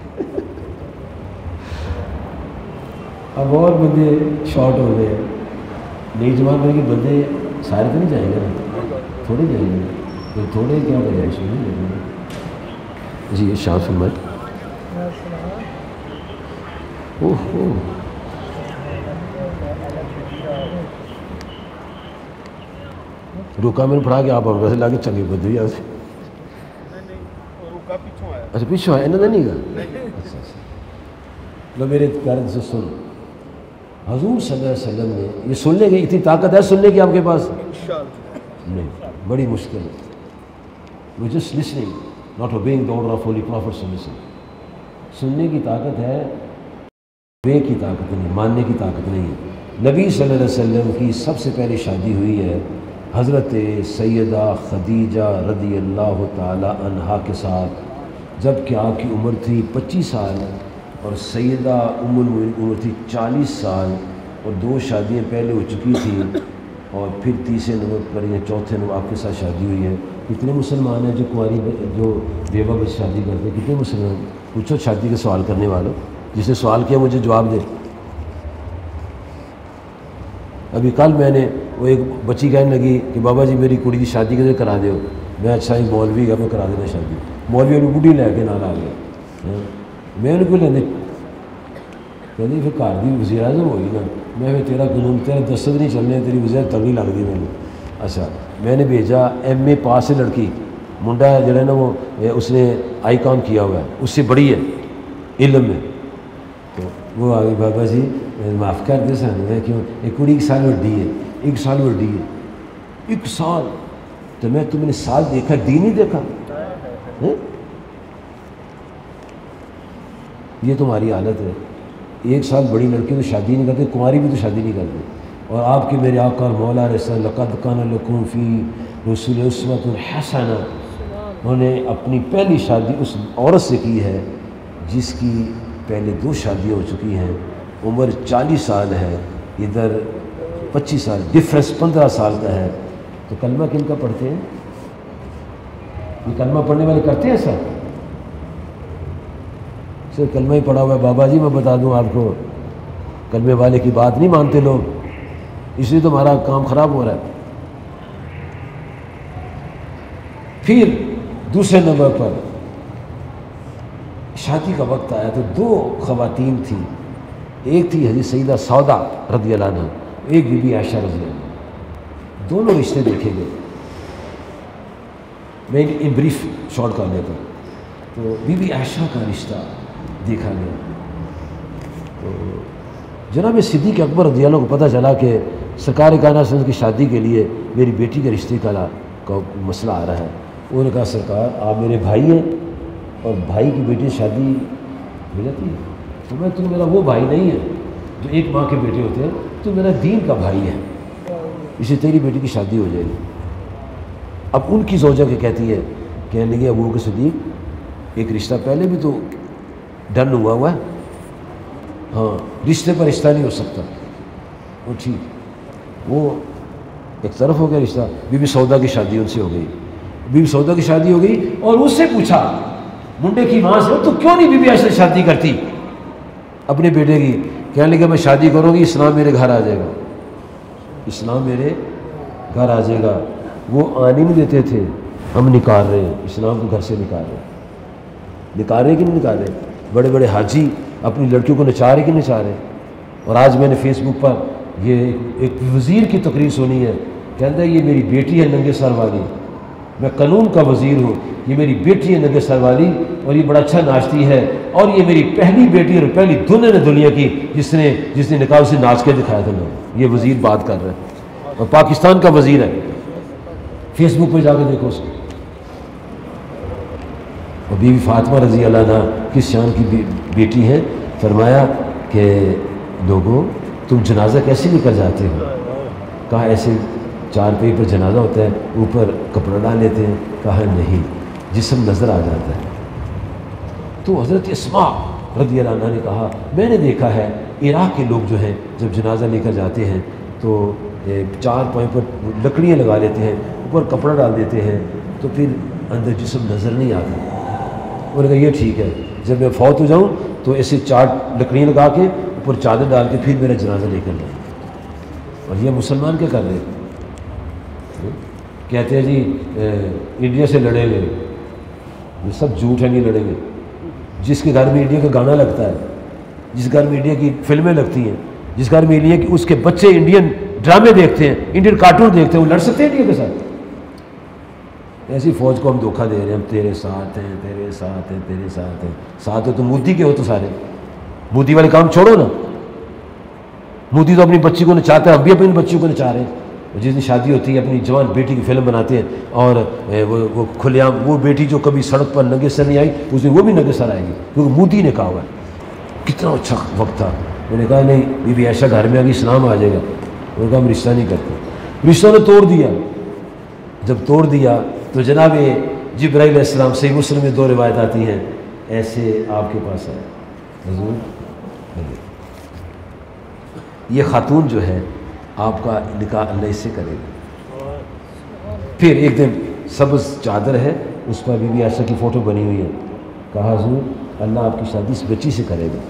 اب اور بندے شارٹ ہو گئے۔ نئی جماعت میں کہ بندے سارے تو نہیں جائیں گے نا، تھوڑے جائیں گے، تو تھوڑے کیا گنجائش نہیں جائیں گے۔ جی ارشاد فرمائیں۔ اوہ روکا میں نے پڑھا کہ آپ ویسے لا کے چنگے بندے بھی آتے۔ اچھا پیچھو ہے انہوں نے نہیں گا۔ لو میرے پیارے سے سن، حضور صلی اللہ علیہ وسلم نے یہ سننے کی اتنی طاقت ہے سننے کی آپ کے پاس نہیں، بڑی مشکل ہے۔ وہ just listening not obeying the order of holy prophet صلی اللہ علیہ وسلم۔ سننے کی طاقت ہے، بے کی طاقت نہیں، ماننے کی طاقت نہیں ہے۔ نبی صلی اللہ علیہ وسلم کی سب سے پہلی شادی ہوئی ہے حضرت سیدہ خدیجہ رضی اللہ تعالی عنہا کے ساتھ، جب کہ آپ کی عمر تھی 25 سال اور سیدہ ام المؤمنین کی عمر تھی 40 سال، اور 2 شادیاں پہلے ہو چکی تھیں، اور پھر تیسرے نمبر پر یا چوتھے نمبر آپ کے ساتھ شادی ہوئی ہے۔ کتنے مسلمان ہیں جو کنواری جو بیوہ بچ شادی کرتے ہیں؟ کتنے مسلمان؟ پوچھو شادی کے سوال کرنے والوں، جس نے سوال کیا مجھے جواب دے۔ ابھی کل میں نے وہ ایک بچی کہنے لگی کہ بابا جی میری کڑی کی شادی کیسے کرا دو؟ میں اچھا ہی مولوی ہے میں کرا دینا شادی۔ مولوی ابھی بوڑھی لے کے نال آ گیا، میں نے کیوں لینے کہنی پھر گھر کی وزیر اعظم ہوئی نا، میں پھر تیرا قانون تیرے دستخط نہیں چلنے، تیری وزیر تگڑی لگ دی میں نے۔ اچھا میں نے بھیجا ایم اے پاس ہے لڑکی، منڈا ہے جڑا نا وہ اس نے آئی کام کیا ہوا ہے، اس سے بڑی ہے علم میں، تو وہ آگے بابا جی معاف کر دے سن، میں کیوں ایک کڑی 1 سال وڈی ہے، 1 سال وڈی ہے، 1 سال، تو میں تم نے سال دیکھا دین نہیں دیکھا؟ یہ تمہاری حالت ہے۔ 1 سال بڑی لڑکی تو شادی نہیں کرتے، کنواری بھی تو شادی نہیں کرتے۔ اور آپ کے میرے آقا اور مولا رسول لقد کان لکم فی رسول اسوۃ حسنہ، انہوں نے اپنی پہلی شادی اس عورت سے کی ہے جس کی پہلے 2 شادیاں ہو چکی ہیں، عمر 40 سال ہے، ادھر 25 سال، ڈفرینس 15 سال کا ہے۔ تو کلمہ کن کا پڑھتے ہیں؟ یہ کلمہ پڑھنے والے کرتے ہیں سر؟ صرف کلمہ ہی پڑھا ہوا ہے۔ بابا جی میں بتا دوں آپ کو، کلمے والے کی بات نہیں مانتے لوگ، اس لیے تمہارا کام خراب ہو رہا ہے۔ پھر دوسرے نمبر پر شادی کا وقت آیا تو 2 خواتین تھیں، ایک تھی حضرت سیدہ سودا رضی اللہ عنہ، ایک بی بی عائشہ رضی اللہ عنہ۔ دونوں رشتے دیکھے گئے، میں ان بریف شارٹ کر لیتا ہوں۔ تو بی بی عائشہ کا رشتہ دیکھا گیا، تو جناب صدیق اکبر رضی اللہ عنہ کو پتہ چلا کہ سرکار کائنات کی شادی کے لیے میری بیٹی کے رشتے کا مسئلہ آ رہا ہے۔ انہوں نے کہا سرکار آپ میرے بھائی ہیں اور بھائی کی بیٹی شادی ہو جاتی ہے، تو میں تم میرا وہ بھائی نہیں ہے جو ایک ماں کے بیٹے ہوتے ہیں، تو میرا دین کا بھائی ہے، اسے تیری بیٹی کی شادی ہو جائے گی۔ اب ان کی زوجہ کے کہتی ہے، کہنے لگی ابو بکر صدیق ایک رشتہ پہلے بھی تو ڈن ہوا ہے، ہاں رشتے پر رشتہ نہیں ہو سکتا۔ وہ ٹھیک، وہ ایک طرف ہو گیا رشتہ۔ بی بی سودا کی شادی ان سے ہو گئی، بی بی سودا کی شادی ہو گئی، اور اس سے پوچھا منڈے کی ماں سے تو کیوں نہیں بی بی عائشہ شادی کرتی اپنے بیٹے کی؟ کہنے لگا میں شادی کروں گی، اسلام میرے گھر آ جائے گا، اسلام میرے گھر آ جائے گا۔ وہ آنے نہیں دیتے تھے، ہم نکال رہے ہیں، اسلام کو گھر سے نکال رہے ہیں، نکال رہے کہ نہیں نکال رہے؟ بڑے بڑے حاجی اپنی لڑکیوں کو نچا رہے کہ نچا رہے؟ اور آج میں نے فیس بک پر یہ ایک وزیر کی تقریر سنی ہے، کہتا ہے یہ میری بیٹی ہے ننگے سر والی، میں قانون کا وزیر ہوں، یہ میری بیٹی ہے ننگے سر والی، اور یہ بڑا اچھا ناچتی ہے، اور یہ میری پہلی بیٹی اور پہلی دنیا کی جس نے نکاح سے ناچ کے دکھایا تھا لوگ۔ یہ وزیر بات کر رہا ہے، اور پاکستان کا وزیر ہے، فیس بک پہ جا کے دیکھو اس کو۔ اور بی بی فاطمہ رضی اللہ عنہ کس شان کی بیٹی ہے؟ فرمایا کہ لوگوں تم جنازہ کیسے لے کر جاتے ہو؟ کہا ایسے 4 پہی پر جنازہ ہوتا ہے، اوپر کپڑا ڈال لیتے ہیں۔ کہا نہیں، جسم نظر آ جاتا ہے۔ تو حضرت اسماء رضی اللہ عنہ نے کہا میں نے دیکھا ہے عراق کے لوگ جو ہیں جب جنازہ لے کر جاتے ہیں تو چار پائیں پر لکڑیاں لگا لیتے ہیں، اوپر کپڑا ڈال دیتے ہیں تو پھر اندر جسم نظر نہیں آتا۔ انہوں نے کہا یہ ٹھیک ہے، جب میں فوت ہو جاؤں تو ایسے 4 لکڑیاں لگا کے اوپر چادر ڈال کے پھر میرا جنازہ لے کر جائیں۔ اور یہ مسلمان کیا کر رہے ہیں؟ کہتے ہیں جی انڈیا سے لڑیں گے، یہ سب جھوٹ ہے، نہیں لڑیں گے۔ جس کے گھر میں انڈیا کا گانا لگتا ہے، جس گھر میں انڈیا کی فلمیں لگتی ہیں، جس گھر میں انڈیا کی اس کے بچے انڈین ڈرامے دیکھتے ہیں، انڈین کارٹون دیکھتے ہیں، وہ لڑ سکتے ہیں انڈیا کے ساتھ؟ ایسی فوج کو ہم دھوکہ دے رہے ہیں، ہم تیرے ساتھ ہیں، تیرے ساتھ ہیں، تیرے ساتھ ہیں۔ ساتھ ہو تو مودی کے ہو تو سارے، مودی والے کام چھوڑو نا۔ مودی تو اپنی بچی کو نچاتا ہے، ہم بھی اپنی بچی کو نچا رہے ہیں۔ جس دن شادی ہوتی ہے اپنی جوان بیٹی کی فلم بناتے ہیں اور وہ کھلے عام، وہ بیٹی جو کبھی سڑک پر ننگے سر نہیں آئی اس دن وہ بھی ننگے سر آئے گی، کیونکہ مودی نے کہا ہوا ہے۔ کتنا اچھا وقت تھا۔ میں نے کہا نہیں بی بی عائشہ گھر میں آگے اسلام آ جائے گا۔ انہوں نے کہا ہم رشتہ نہیں کرتے۔ رشتہ نے توڑ دیا۔ جب توڑ دیا تو جناب جبرائیل علیہ السلام، صحیح مسلم میں 2 روایت آتی ہیں، ایسے آپ کے پاس آئے، حضور یہ خاتون جو ہے آپ کا نکاح اللہ اس سے کرے گا۔ پھر ایک دن سبز چادر ہے، اس پر بی بی عائشہ کی فوٹو بنی ہوئی ہے۔ کہا حضور اللہ آپ کی شادی اس بچی سے کرے گا۔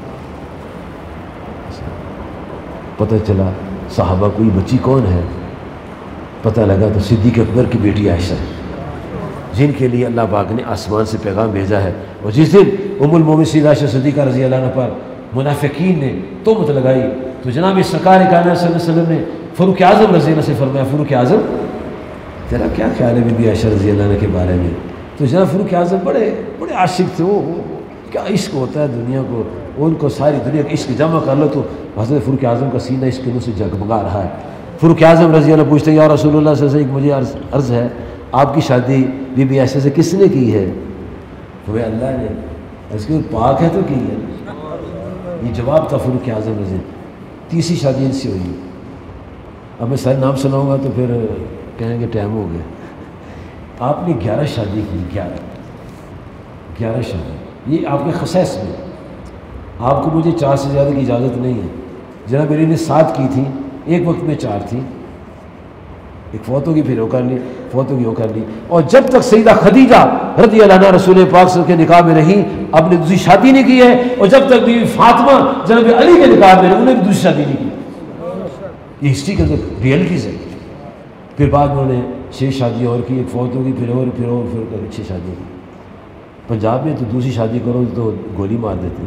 پتہ چلا صحابہ کو یہ بچی کون ہے، پتہ لگا تو صدیق اکبر کی بیٹی عائشہ ہے، جن کے لیے اللہ پاک نے آسمان سے پیغام بھیجا ہے۔ اور جس دن ام المومنین سیدہ عائشہ صدیقہ رضی اللہ عنہ پر منافقین نے تہمت لگائی تو جناب سرکار کائنات صلی اللہ علیہ وسلم نے فاروق اعظم رضی اللہ سے فرمایا فاروق اعظم تیرا کیا خیال ہے بی بی عائشہ رضی اللہ عنہ کے بارے میں؟ تو جناب فاروق اعظم بڑے عاشق تھے، وہ کیا عشق ہوتا ہے دنیا کو، ان کو ساری دنیا کا عشق جمع کر لو تو حضرت فاروق اعظم کا سینہ عشق سے جگمگا رہا ہے۔ فاروق اعظم رضی اللہ پوچھتے ہیں یا رسول اللہ صلی اللہ علیہ وسلم مجھے عرض ہے آپ کی شادی بی بی عائشہ سے کس نے کی ہے؟ تو اللہ نے، اس کے پاک ہے تو کی ہے۔ یہ جواب تھا فاروق اعظم رضی اللہ۔ تیسری شادی ان سے ہوئی۔ اب میں سارے نام سناؤں گا تو پھر کہیں گے ٹائم ہو گیا۔ آپ نے 11 شادی کی، 11 شادی، یہ آپ کے خصائص میں۔ آپ کو مجھے 4 سے زیادہ کی اجازت نہیں ہے۔ جناب میری نے 7 کی تھی، ایک وقت میں 4 تھی، ایک فوت ہوگی پھر وہ کر لی، فوت ہوگی وہ کر لی۔ اور جب تک سیدہ خدیجہ رضی اللہ عنہ رسول پاک صلی اللہ علیہ وسلم کے نکاح میں رہی اب نے دوسری شادی نہیں کی ہے، اور جب تک بیوی فاطمہ جناب علی کے نکاح میں رہی انہوں نے بھی دوسری شادی نہیں کی۔ یہ ہسٹری کے اندر ریئلٹیز ہے۔ پھر بعد میں انہوں نے 6 شادیاں اور کی، ایک فوت ہوگی پھر اور کر 6 شادیاں کی۔ پنجاب میں تو دوسری شادی کرو تو گولی مار دیتے،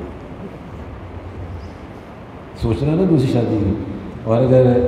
سوچ رہے نا دوسری شادی کی، اور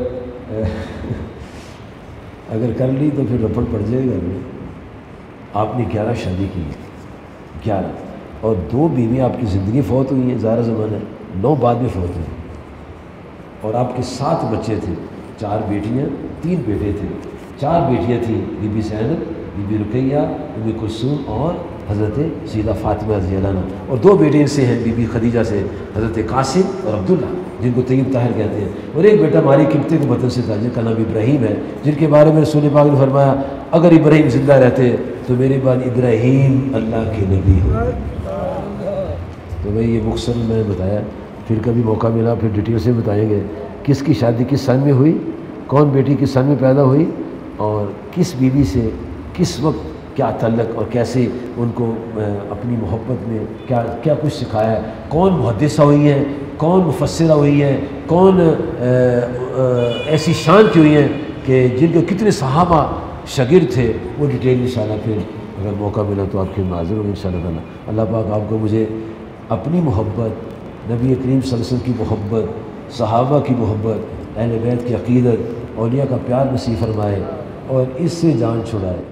اگر کر لی تو پھر رپٹ پڑ جائے گا۔ آپ نے 11 شادی کی ہے، 11، اور 2 بیویاں آپ کی زندگی فوت ہوئی ہیں، ظاہر زمانہ 9 بعد میں فوت ہوئی، اور آپ کے 7 بچے تھے، 4 بیٹیاں 3 بیٹے تھے۔ 4 بیٹیاں تھیں، بی بی زینب، بی بی رقیہ، ام کلثوم اور حضرت سیدہ فاطمہ رضی اللہ عنہ، اور 2 بیٹے ان سے ہیں بی بی خدیجہ سے، حضرت قاسم اور عبداللہ جن کو طیب طاہر کہتے ہیں، اور ایک بیٹا ہماری قبطے کے وطن سے تھا جن کا نام ابراہیم ہے، جن کے بارے میں رسول پاک نے فرمایا اگر ابراہیم زندہ رہتے تو میرے بعد ابراہیم اللہ کے نبی ہو۔ تو بھائی یہ مختصر میں بتایا، پھر کبھی موقع ملا پھر ڈیٹیل سے بتائیں گے کس کی شادی کس سن میں ہوئی، کون بیٹی کس سن میں پیدا ہوئی، اور کس بیوی سے کس وقت کیا تعلق، اور کیسے ان کو اپنی محبت میں کیا کچھ سکھایا ہے، کون محدثہ ہوئی ہیں، کون مفسرہ ہوئی ہیں، کون ایسی شان کی ہوئی ہیں کہ جن کے کتنے صحابہ شاگرد تھے، وہ ڈیٹیل انشاءاللہ پھر اگر موقع ملا تو آپ کے حاضر ہوں گے انشاءاللہ تعالیٰ۔ اللہ پاک آپ کو مجھے اپنی محبت، نبی کریم صلی اللہ علیہ وسلم کی محبت، صحابہ کی محبت، اہل بیت کی عقیدت، اولیاء کا پیار نصیب فرمائے اور اس سے جان چھڑائے۔